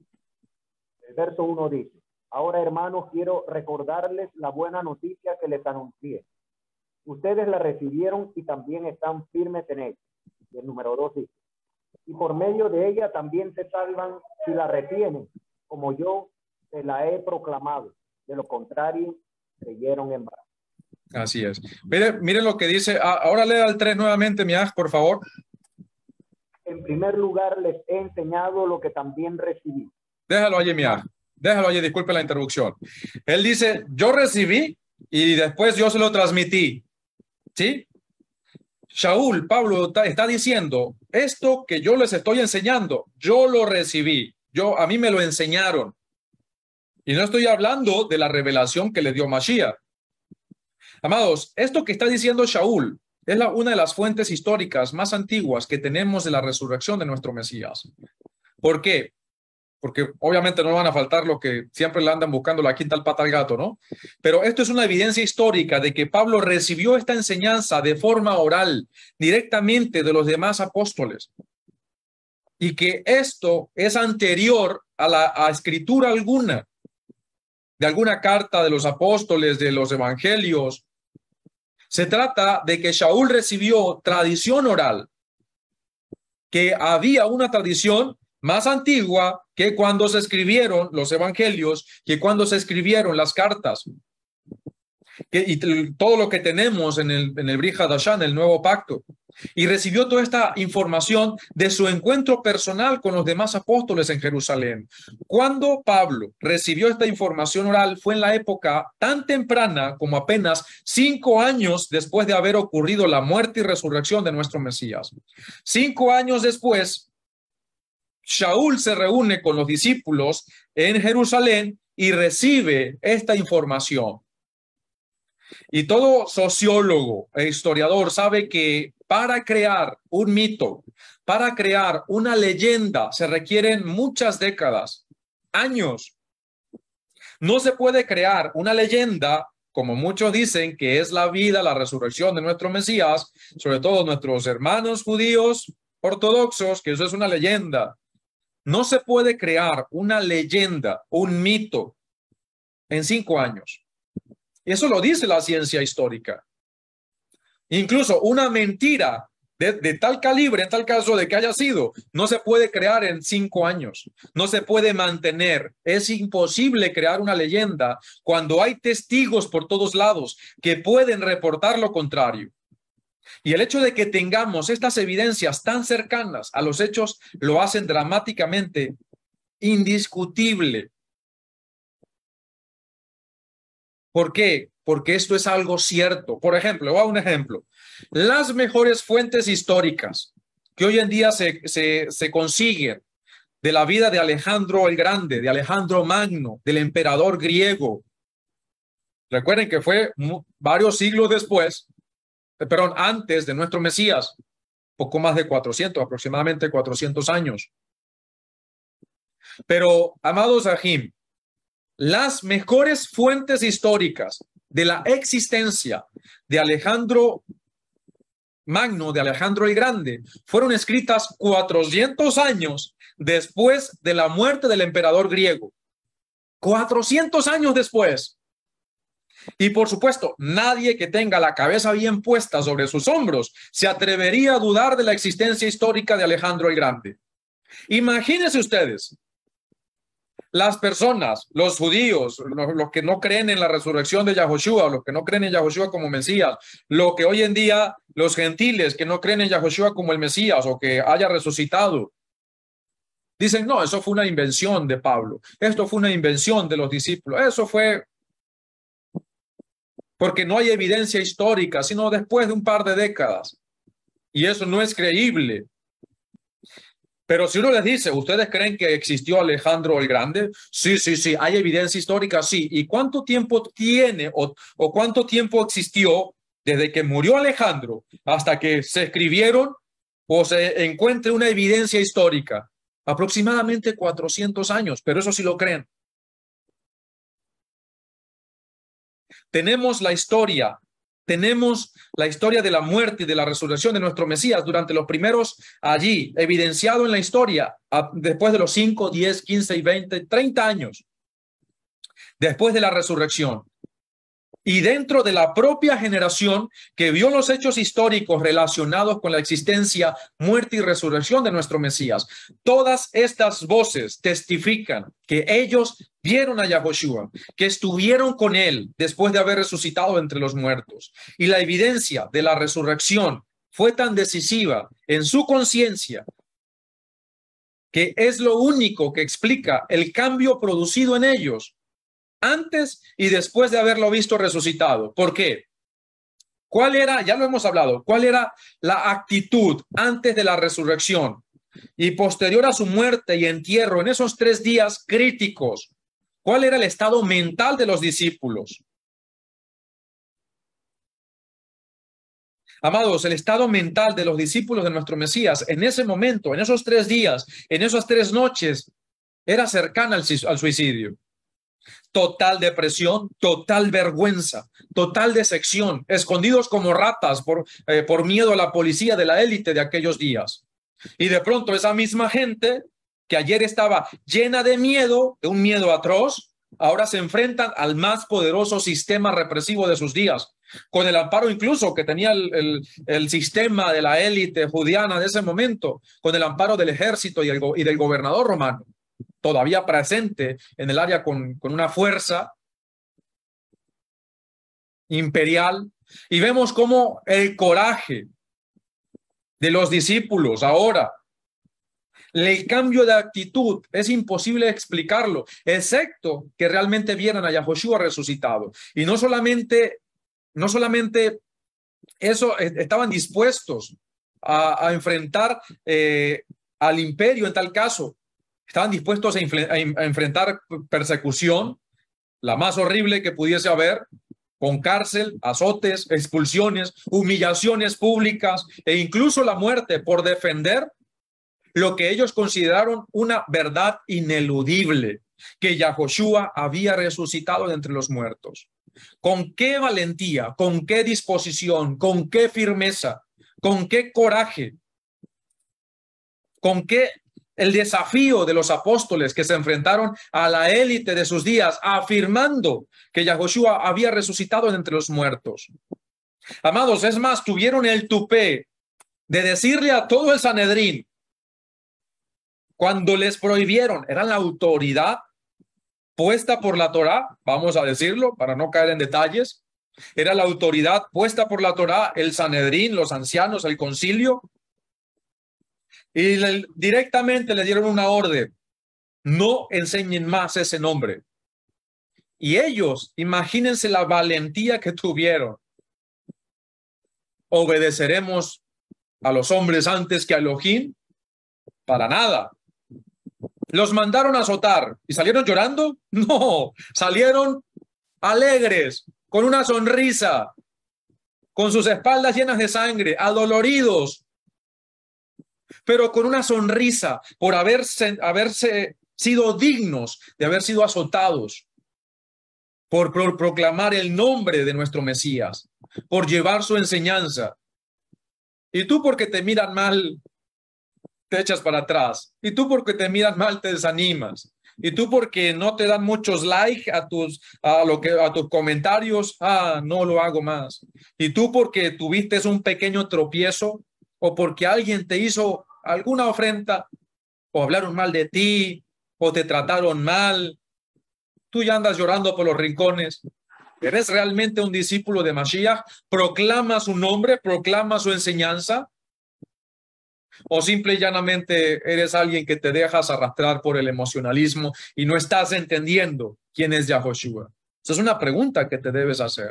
El verso uno dice: ahora, hermanos, quiero recordarles la buena noticia que les anuncié. Ustedes la recibieron y también están firmes en ella. Y el número dos dice: y por medio de ella también se salvan si la retienen, como yo se la he proclamado. De lo contrario, creyeron en vano. Así es. Miren, miren lo que dice. Ah, ahora lea el tres nuevamente, Miaj, por favor. En primer lugar, les he enseñado lo que también recibí. Déjalo allí, Miaj. Déjalo allí, disculpe la interrupción. Él dice, yo recibí y después yo se lo transmití. ¿Sí? Shaul, Pablo está diciendo, esto que yo les estoy enseñando, yo lo recibí. Yo, a mí me lo enseñaron. Y no estoy hablando de la revelación que le dio Mashiach. Amados, esto que está diciendo Shaul es la, una de las fuentes históricas más antiguas que tenemos de la resurrección de nuestro Mesías. ¿Por qué? Porque obviamente no van a faltar los que siempre le andan buscando la quinta al pata al gato, ¿no? Pero esto es una evidencia histórica de que Pablo recibió esta enseñanza de forma oral, directamente de los demás apóstoles. Y que esto es anterior a la a escritura alguna, de alguna carta de los apóstoles, de los evangelios. Se trata de que Shaul recibió tradición oral, que había una tradición más antigua que cuando se escribieron los evangelios, que cuando se escribieron las cartas. Que, y todo lo que tenemos en el, en el Brit Hadashah, el nuevo pacto. Y recibió toda esta información de su encuentro personal con los demás apóstoles en Jerusalén. Cuando Pablo recibió esta información oral fue en la época tan temprana como apenas cinco años después de haber ocurrido la muerte y resurrección de nuestro Mesías. Cinco años después, Shaul se reúne con los discípulos en Jerusalén y recibe esta información. Y todo sociólogo e historiador sabe que para crear un mito, para crear una leyenda, se requieren muchas décadas, años. No se puede crear una leyenda, como muchos dicen, que es la vida, la resurrección de nuestro Mesías, sobre todo nuestros hermanos judíos ortodoxos, que eso es una leyenda. No se puede crear una leyenda, un mito, en cinco años. Eso lo dice la ciencia histórica. Incluso una mentira de, de tal calibre, en tal caso de que haya sido, no se puede crear en cinco años. No se puede mantener. Es imposible crear una leyenda cuando hay testigos por todos lados que pueden reportar lo contrario. Y el hecho de que tengamos estas evidencias tan cercanas a los hechos lo hacen dramáticamente indiscutible. ¿Por qué? Porque esto es algo cierto. Por ejemplo, voy a un ejemplo. Las mejores fuentes históricas que hoy en día se, se, se consiguen de la vida de Alejandro el Grande, de Alejandro Magno, del emperador griego. Recuerden que fue varios siglos después, perdón, antes de nuestro Mesías, poco más de cuatrocientos, aproximadamente cuatrocientos años. Pero, amados Ahim, las mejores fuentes históricas de la existencia de Alejandro Magno, de Alejandro el Grande, fueron escritas cuatrocientos años después de la muerte del emperador griego. cuatrocientos años después. Y por supuesto, nadie que tenga la cabeza bien puesta sobre sus hombros se atrevería a dudar de la existencia histórica de Alejandro el Grande. Imagínense ustedes. Las personas, los judíos, los, los que no creen en la resurrección de Yahoshua, los que no creen en Yahoshua como Mesías, lo que hoy en día los gentiles que no creen en Yahoshua como el Mesías o que haya resucitado, dicen, no, eso fue una invención de Pablo, esto fue una invención de los discípulos, eso fue porque no hay evidencia histórica, sino después de un par de décadas. Y eso no es creíble. Pero si uno les dice, ¿ustedes creen que existió Alejandro el Grande? Sí, sí, sí, hay evidencia histórica, sí. ¿Y cuánto tiempo tiene o, o cuánto tiempo existió desde que murió Alejandro hasta que se escribieron o se encuentre una evidencia histórica? Aproximadamente cuatrocientos años, pero eso sí lo creen. Tenemos la historia. Tenemos la historia de la muerte y de la resurrección de nuestro Mesías durante los primeros allí, evidenciado en la historia, a, después de los cinco, diez, quince y veinte, treinta años, después de la resurrección. Y dentro de la propia generación que vio los hechos históricos relacionados con la existencia, muerte y resurrección de nuestro Mesías. Todas estas voces testifican que ellos vieron a Yahoshua, que estuvieron con él después de haber resucitado entre los muertos. Y la evidencia de la resurrección fue tan decisiva en su conciencia que es lo único que explica el cambio producido en ellos antes y después de haberlo visto resucitado. ¿Por qué? ¿Cuál era, ya lo hemos hablado, cuál era la actitud antes de la resurrección y posterior a su muerte y entierro en esos tres días críticos? ¿Cuál era el estado mental de los discípulos? Amados, el estado mental de los discípulos de nuestro Mesías en ese momento, en esos tres días, en esas tres noches, era cercana al, al suicidio. Total depresión, total vergüenza, total decepción, escondidos como ratas por, eh, por miedo a la policía de la élite de aquellos días. Y de pronto esa misma gente que ayer estaba llena de miedo, de un miedo atroz, ahora se enfrentan al más poderoso sistema represivo de sus días, con el amparo incluso que tenía el, el, el sistema de la élite judiana de ese momento, con el amparo del ejército y, el, y del gobernador romano, todavía presente en el área con, con una fuerza imperial. Y vemos cómo el coraje de los discípulos ahora, el cambio de actitud, es imposible explicarlo, excepto que realmente vieran a Yahoshua resucitado. Y no solamente, no solamente eso, estaban dispuestos a, a enfrentar eh, al imperio en tal caso, estaban dispuestos a, a, a enfrentar persecución, la más horrible que pudiese haber, con cárcel, azotes, expulsiones, humillaciones públicas e incluso la muerte por defender lo que ellos consideraron una verdad ineludible, que Yahoshua había resucitado de entre los muertos. ¿Con qué valentía, con qué disposición, con qué firmeza, con qué coraje, con qué el desafío de los apóstoles que se enfrentaron a la élite de sus días, afirmando que Yahoshua había resucitado de entre los muertos? Amados, es más, tuvieron el tupé de decirle a todo el Sanedrín, cuando les prohibieron, eran la autoridad puesta por la Torá, vamos a decirlo para no caer en detalles, era la autoridad puesta por la Torá, el Sanedrín, los ancianos, el concilio, y le, directamente le dieron una orden: no enseñen más ese nombre. Y ellos, imagínense la valentía que tuvieron. ¿Obedeceremos a los hombres antes que a Elohim? Para nada. ¿Los mandaron a azotar y salieron llorando? No, salieron alegres, con una sonrisa, con sus espaldas llenas de sangre, adoloridos, pero con una sonrisa por haberse, haberse sido dignos de haber sido azotados, por pro proclamar el nombre de nuestro Mesías, por llevar su enseñanza. Y tú, porque te miran mal, te echas para atrás. Y tú, porque te miran mal, te desanimas. Y tú, porque no te dan muchos likes a tus, a lo que, a tus comentarios, ah, no lo hago más. Y tú, porque tuviste un pequeño tropiezo, o porque alguien te hizo alguna ofrenda, o hablaron mal de ti, o te trataron mal, tú ya andas llorando por los rincones. ¿Eres realmente un discípulo de Mashiach? ¿Proclama su nombre? ¿Proclama su enseñanza? ¿O simple y llanamente eres alguien que te dejas arrastrar por el emocionalismo y no estás entendiendo quién es Yahoshua? Esa es una pregunta que te debes hacer.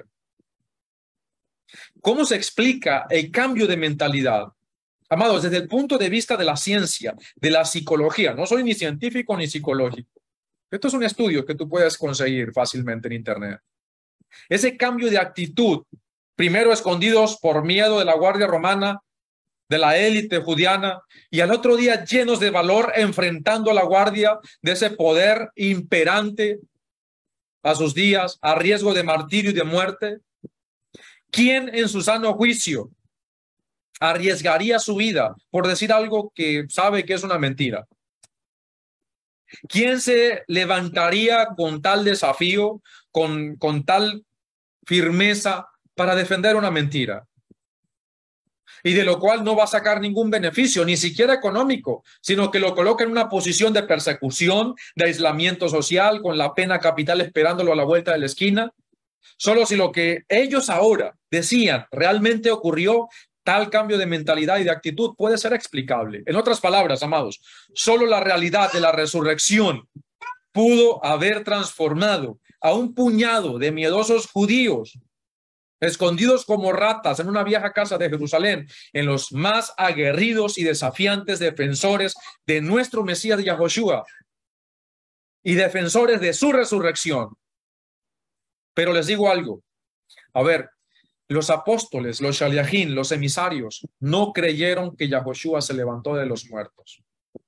¿Cómo se explica el cambio de mentalidad? Amados, desde el punto de vista de la ciencia, de la psicología, no soy ni científico ni psicológico. Esto es un estudio que tú puedes conseguir fácilmente en internet. Ese cambio de actitud, primero escondidos por miedo de la guardia romana, de la élite judiana, y al otro día llenos de valor, enfrentando a la guardia de ese poder imperante a sus días, a riesgo de martirio y de muerte. ¿Quién en su sano juicio arriesgaría su vida por decir algo que sabe que es una mentira? ¿Quién se levantaría con tal desafío, con, con tal firmeza para defender una mentira? Y de lo cual no va a sacar ningún beneficio, ni siquiera económico, sino que lo coloca en una posición de persecución, de aislamiento social, con la pena capital esperándolo a la vuelta de la esquina. Solo si lo que ellos ahora decían realmente ocurrió, tal cambio de mentalidad y de actitud puede ser explicable. En otras palabras, amados, solo la realidad de la resurrección pudo haber transformado a un puñado de miedosos judíos escondidos como ratas en una vieja casa de Jerusalén, en los más aguerridos y desafiantes defensores de nuestro Mesías Yahoshua y defensores de su resurrección. Pero les digo algo, a ver, los apóstoles, los shaliachim, los emisarios, no creyeron que Yahoshua se levantó de los muertos.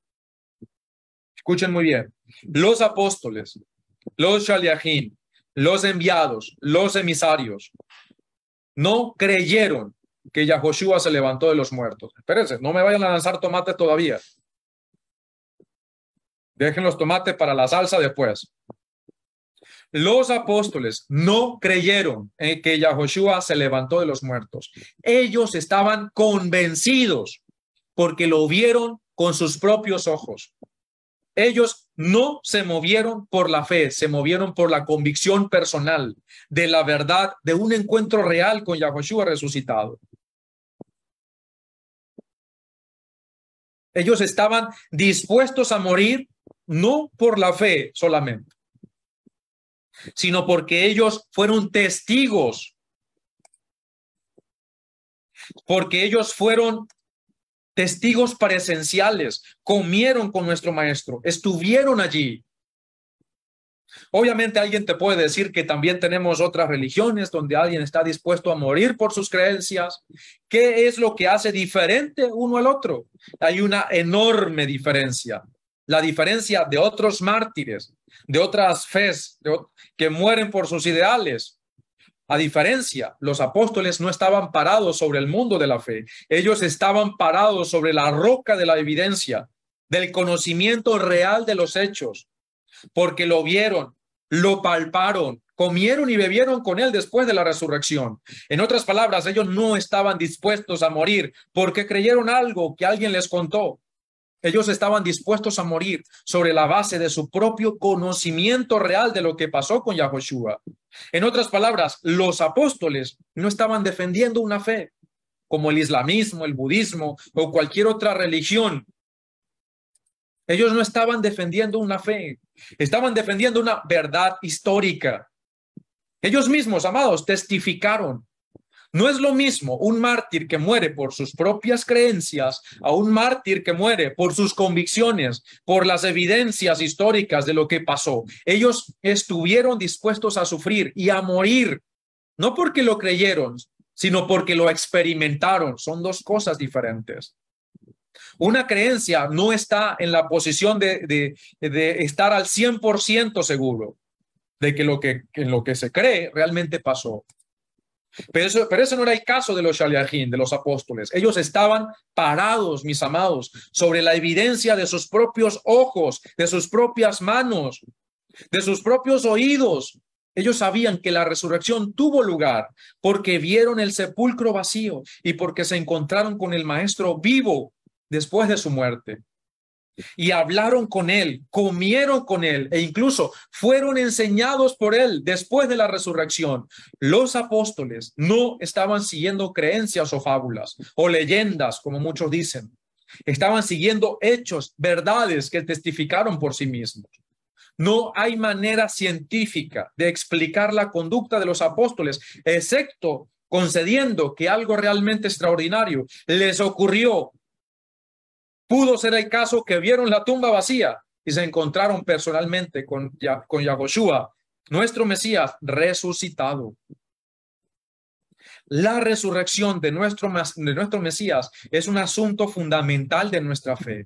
Escuchen muy bien, los apóstoles, los shaliachim, los enviados, los emisarios, no creyeron que Yahoshua se levantó de los muertos. Espérense, no me vayan a lanzar tomates todavía. Dejen los tomates para la salsa después. Los apóstoles no creyeron en que Yahoshua se levantó de los muertos. Ellos estaban convencidos porque lo vieron con sus propios ojos. Ellos no se movieron por la fe, se movieron por la convicción personal de la verdad de un encuentro real con Yahoshua resucitado. Ellos estaban dispuestos a morir no por la fe solamente, sino porque ellos fueron testigos, porque ellos fueron testigos presenciales, comieron con nuestro maestro, estuvieron allí. Obviamente alguien te puede decir que también tenemos otras religiones donde alguien está dispuesto a morir por sus creencias. ¿Qué es lo que hace diferente uno al otro? Hay una enorme diferencia. La diferencia de otros mártires, de otras fes, de, que mueren por sus ideales. A diferencia, los apóstoles no estaban parados sobre el mundo de la fe. Ellos estaban parados sobre la roca de la evidencia, del conocimiento real de los hechos, porque lo vieron, lo palparon, comieron y bebieron con él después de la resurrección. En otras palabras, ellos no estaban dispuestos a morir porque creyeron algo que alguien les contó. Ellos estaban dispuestos a morir sobre la base de su propio conocimiento real de lo que pasó con Yahoshua. En otras palabras, los apóstoles no estaban defendiendo una fe como el islamismo, el budismo o cualquier otra religión. Ellos no estaban defendiendo una fe, estaban defendiendo una verdad histórica. Ellos mismos, amados, testificaron. No es lo mismo un mártir que muere por sus propias creencias a un mártir que muere por sus convicciones, por las evidencias históricas de lo que pasó. Ellos estuvieron dispuestos a sufrir y a morir, no porque lo creyeron, sino porque lo experimentaron. Son dos cosas diferentes. Una creencia no está en la posición de, de, de estar al cien por ciento seguro de que lo que, que lo que se cree realmente pasó. Pero eso, pero eso no era el caso de los Shaliachim, de los apóstoles. Ellos estaban parados, mis amados, sobre la evidencia de sus propios ojos, de sus propias manos, de sus propios oídos. Ellos sabían que la resurrección tuvo lugar porque vieron el sepulcro vacío y porque se encontraron con el maestro vivo después de su muerte. Y hablaron con él, comieron con él e incluso fueron enseñados por él después de la resurrección. Los apóstoles no estaban siguiendo creencias o fábulas o leyendas, como muchos dicen. Estaban siguiendo hechos, verdades que testificaron por sí mismos. No hay manera científica de explicar la conducta de los apóstoles, excepto concediendo que algo realmente extraordinario les ocurrió. Pudo ser el caso que vieron la tumba vacía y se encontraron personalmente con, con Yahoshua, nuestro Mesías resucitado. La resurrección de nuestro, de nuestro Mesías es un asunto fundamental de nuestra fe.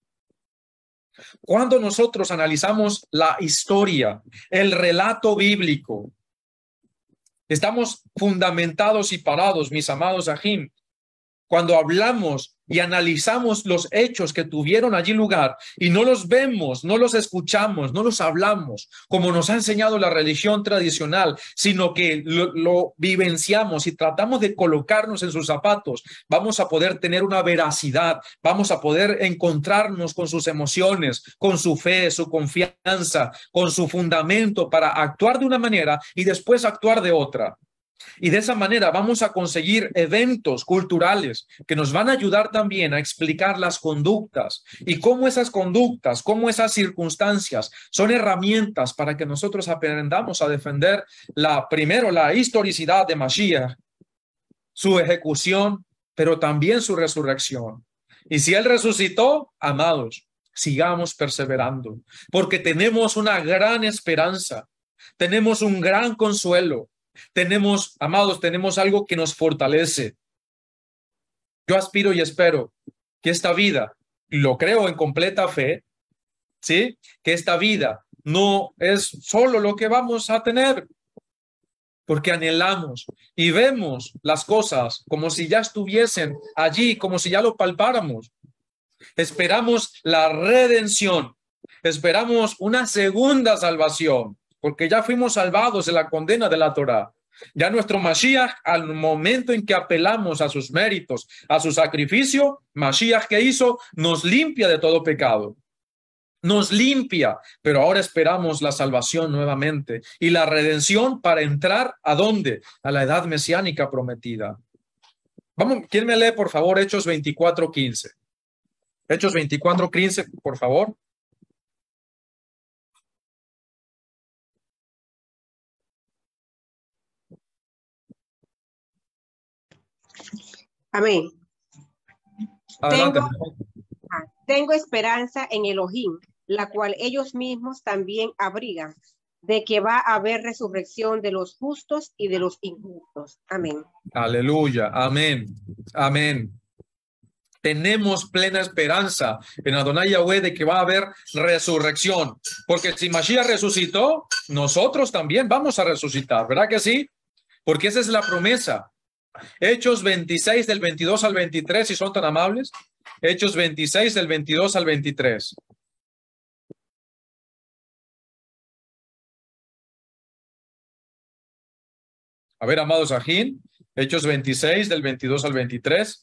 Cuando nosotros analizamos la historia, el relato bíblico, estamos fundamentados y parados, mis amados Ajim, cuando hablamos y analizamos los hechos que tuvieron allí lugar y no los vemos, no los escuchamos, no los hablamos como nos ha enseñado la religión tradicional, sino que lo, lo vivenciamos y tratamos de colocarnos en sus zapatos, vamos a poder tener una veracidad, vamos a poder encontrarnos con sus emociones, con su fe, su confianza, con su fundamento para actuar de una manera y después actuar de otra. Y de esa manera vamos a conseguir eventos culturales que nos van a ayudar también a explicar las conductas y cómo esas conductas, cómo esas circunstancias son herramientas para que nosotros aprendamos a defender la, primero la historicidad de Mashiach, su ejecución, pero también su resurrección. Y si él resucitó, amados, sigamos perseverando, porque tenemos una gran esperanza, tenemos un gran consuelo. Tenemos, amados, tenemos algo que nos fortalece. Yo aspiro y espero que esta vida, lo creo en completa fe, ¿sí? Que esta vida no es solo lo que vamos a tener, porque anhelamos y vemos las cosas como si ya estuviesen allí, como si ya lo palpáramos. Esperamos la redención, esperamos una segunda salvación. porque ya fuimos salvados de la condena de la Torá. Ya nuestro Mashiach, al momento en que apelamos a sus méritos, a su sacrificio, Mashiach, ¿qué hizo? Nos limpia de todo pecado. Nos limpia, pero ahora esperamos la salvación nuevamente y la redención para entrar ¿a dónde? A la edad mesiánica prometida. Vamos, ¿quién me lee, por favor, Hechos veinticuatro quince? Hechos veinticuatro quince, por favor. Amén. Adelante. Tengo, tengo esperanza en Elohim, la cual ellos mismos también abrigan, de que va a haber resurrección de los justos y de los injustos. Amén. Aleluya. Amén. Amén. Tenemos plena esperanza en Adonai Yahweh de que va a haber resurrección. Porque si Mashiach resucitó, nosotros también vamos a resucitar. ¿Verdad que sí? Porque esa es la promesa. Hechos veintiséis del veintidós al veintitrés, si son tan amables. Hechos veintiséis del veintidós al veintitrés. A ver, amados Ajín, Hechos veintiséis del veintidós al veintitrés.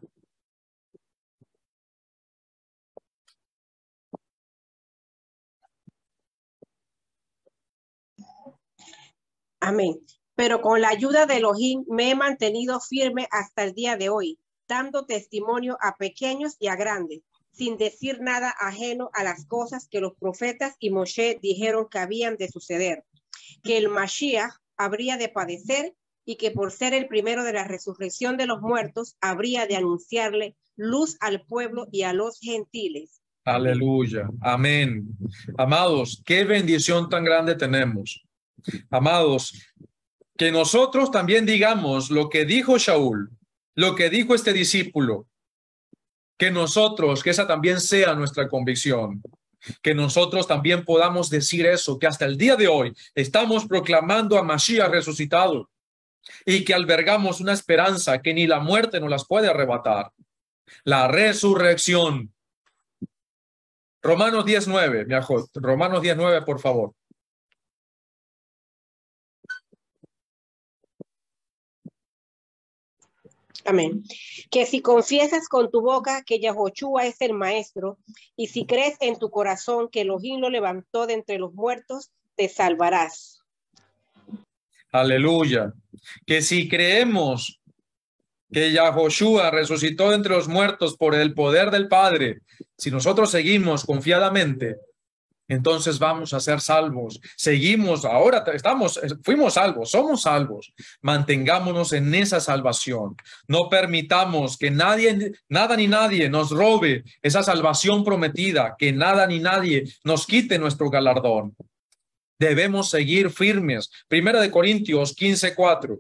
Amén. Pero con la ayuda de Elohim me he mantenido firme hasta el día de hoy, dando testimonio a pequeños y a grandes, sin decir nada ajeno a las cosas que los profetas y Moshe dijeron que habían de suceder, que el Mashiach habría de padecer y que por ser el primero de la resurrección de los muertos, habría de anunciarle luz al pueblo y a los gentiles. Aleluya. Amén. Amados, qué bendición tan grande tenemos. Amados, que nosotros también digamos lo que dijo Shaul, lo que dijo este discípulo, que nosotros, que esa también sea nuestra convicción, que nosotros también podamos decir eso, que hasta el día de hoy estamos proclamando a Mashiach resucitado y que albergamos una esperanza que ni la muerte nos las puede arrebatar, la resurrección. Romanos diez nueve, mi hijo, Romanos diez nueve, por favor. Amén. Que si confiesas con tu boca que Yahoshua es el maestro, y si crees en tu corazón que Elohim lo levantó de entre los muertos, te salvarás. Aleluya. Que si creemos que Yahoshua resucitó de entre los muertos por el poder del Padre, si nosotros seguimos confiadamente, entonces vamos a ser salvos. Seguimos, ahora estamos, fuimos salvos, somos salvos. Mantengámonos en esa salvación. No permitamos que nadie, nada ni nadie nos robe esa salvación prometida, que nada ni nadie nos quite nuestro galardón. Debemos seguir firmes. Primera de Corintios quince cuatro.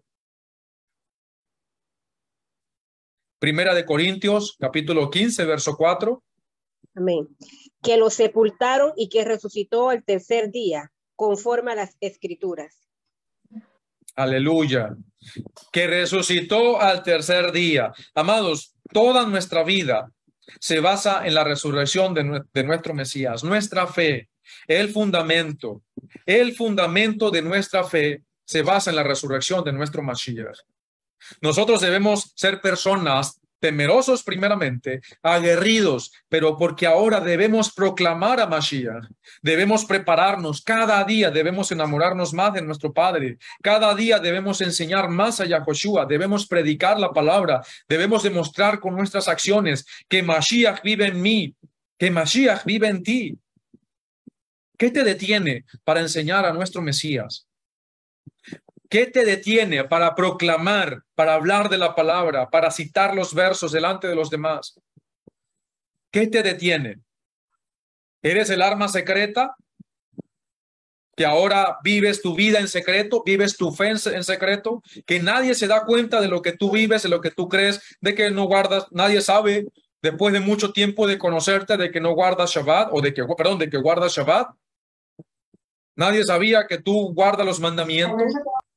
Primera de Corintios, capítulo quince, verso cuatro. Amén. Que lo sepultaron y que resucitó al tercer día, conforme a las escrituras. Aleluya. Que resucitó al tercer día. Amados, toda nuestra vida se basa en la resurrección de, de nuestro Mesías. Nuestra fe, el fundamento, el fundamento de nuestra fe se basa en la resurrección de nuestro Mashiach. Nosotros debemos ser personas temerosos primeramente, aguerridos, pero porque ahora debemos proclamar a Mashiach, debemos prepararnos, cada día debemos enamorarnos más de nuestro Padre, cada día debemos enseñar más a Yahoshua, debemos predicar la palabra, debemos demostrar con nuestras acciones que Mashiach vive en mí, que Mashiach vive en ti. ¿Qué te detiene para enseñar a nuestro Mesías? ¿Qué te detiene para proclamar, para hablar de la palabra, para citar los versos delante de los demás? ¿Qué te detiene? ¿Eres el arma secreta? ¿Que ahora vives tu vida en secreto? ¿Vives tu fe en secreto? ¿Que nadie se da cuenta de lo que tú vives, de lo que tú crees, de que no guardas? Nadie sabe, después de mucho tiempo de conocerte, de que no guardas Shabbat, o de que, perdón, de que guardas Shabbat. Nadie sabía que tú guardas los mandamientos.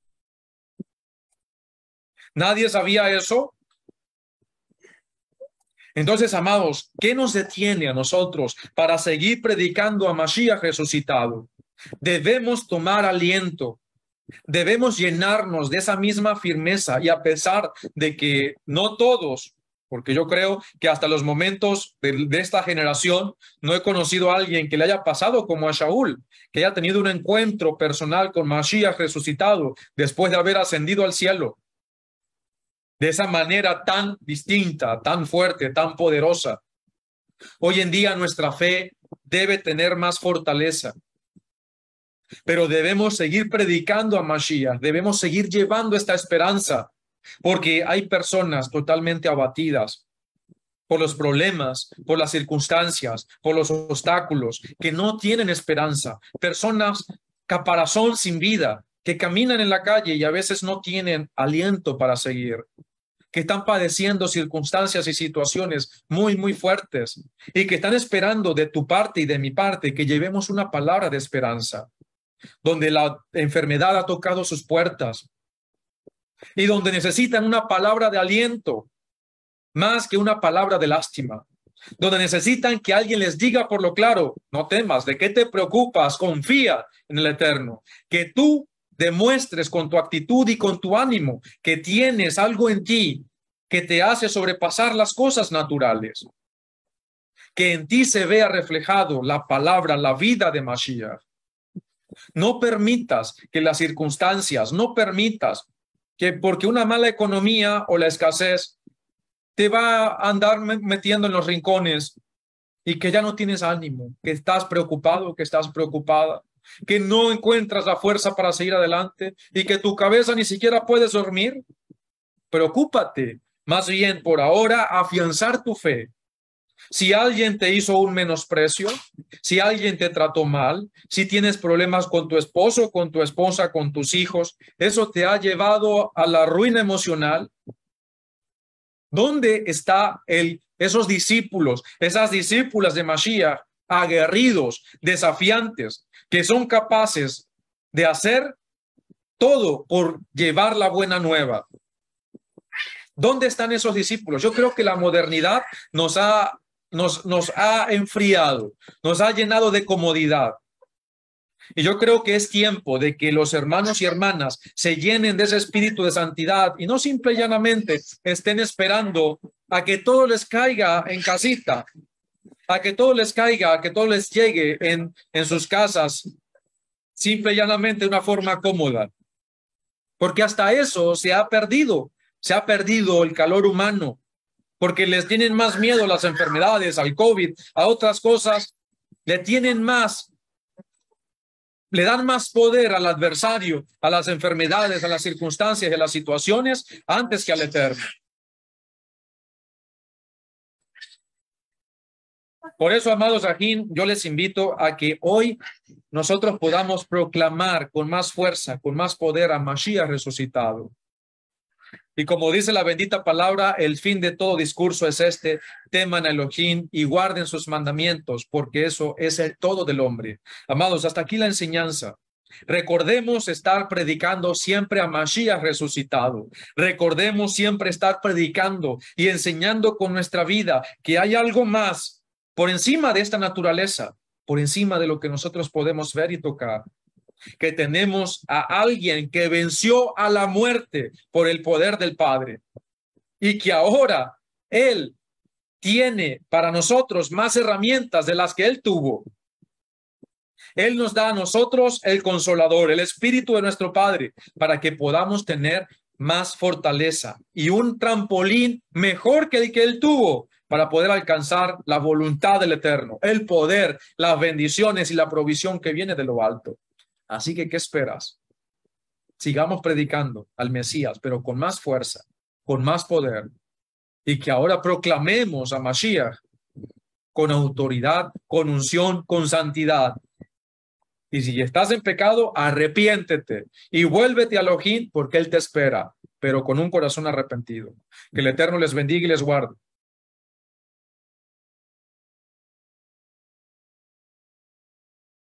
¿Nadie sabía eso? Entonces, amados, ¿qué nos detiene a nosotros para seguir predicando a Mashiach resucitado? Debemos tomar aliento. Debemos llenarnos de esa misma firmeza y a pesar de que no todos, porque yo creo que hasta los momentos de, de esta generación no he conocido a alguien que le haya pasado como a Shaul, que haya tenido un encuentro personal con Mashiach resucitado después de haber ascendido al cielo. De esa manera tan distinta, tan fuerte, tan poderosa. Hoy en día nuestra fe debe tener más fortaleza. Pero debemos seguir predicando a Mashiach, debemos seguir llevando esta esperanza, porque hay personas totalmente abatidas por los problemas, por las circunstancias, por los obstáculos, que no tienen esperanza. Personas caparazón sin vida, que caminan en la calle y a veces no tienen aliento para seguir, que están padeciendo circunstancias y situaciones muy, muy fuertes y que están esperando de tu parte y de mi parte que llevemos una palabra de esperanza, donde la enfermedad ha tocado sus puertas y donde necesitan una palabra de aliento más que una palabra de lástima, donde necesitan que alguien les diga por lo claro, no temas, ¿de qué te preocupas? Confía en el Eterno, que tú demuestres con tu actitud y con tu ánimo que tienes algo en ti que te hace sobrepasar las cosas naturales, que en ti se vea reflejado la palabra, la vida de Mashiach. No permitas que las circunstancias, no permitas que porque una mala economía o la escasez te va a andar metiendo en los rincones y que ya no tienes ánimo, que estás preocupado, que estás preocupada, que no encuentras la fuerza para seguir adelante y que tu cabeza ni siquiera puedes dormir. Preocúpate, más bien por ahora, afianzar tu fe. Si alguien te hizo un menosprecio, si alguien te trató mal, si tienes problemas con tu esposo, con tu esposa, con tus hijos, eso te ha llevado a la ruina emocional. ¿Dónde está el, esos discípulos, esas discípulas de Mashiach, aguerridos, desafiantes, que son capaces de hacer todo por llevar la buena nueva? ¿Dónde están esos discípulos? Yo creo que la modernidad nos ha, nos, nos ha enfriado, nos ha llenado de comodidad. Y yo creo que es tiempo de que los hermanos y hermanas se llenen de ese espíritu de santidad y no simple y llanamente estén esperando a que todo les caiga en casita, a que todo les caiga, a que todo les llegue en, en sus casas, simple y llanamente de una forma cómoda. Porque hasta eso se ha perdido, se ha perdido el calor humano, porque les tienen más miedo a las enfermedades, al COVID, a otras cosas, le tienen más Le dan más poder al adversario, a las enfermedades, a las circunstancias y a las situaciones antes que al Eterno. Por eso, amados Ajín, yo les invito a que hoy nosotros podamos proclamar con más fuerza, con más poder a Mashiach resucitado. Y como dice la bendita palabra, el fin de todo discurso es este: teman a Elohim y guarden sus mandamientos, porque eso es el todo del hombre. Amados, hasta aquí la enseñanza. Recordemos estar predicando siempre a Mashiach resucitado. Recordemos siempre estar predicando y enseñando con nuestra vida que hay algo más por encima de esta naturaleza, por encima de lo que nosotros podemos ver y tocar. Que tenemos a alguien que venció a la muerte por el poder del Padre y que ahora Él tiene para nosotros más herramientas de las que Él tuvo. Él nos da a nosotros el Consolador, el Espíritu de nuestro Padre, para que podamos tener más fortaleza y un trampolín mejor que el que Él tuvo para poder alcanzar la voluntad del Eterno, el poder, las bendiciones y la provisión que viene de lo alto. Así que, ¿qué esperas? Sigamos predicando al Mesías, pero con más fuerza, con más poder, y que ahora proclamemos a Mashiach con autoridad, con unción, con santidad. Y si estás en pecado, arrepiéntete y vuélvete a Elohim, porque Él te espera, pero con un corazón arrepentido. Que el Eterno les bendiga y les guarde.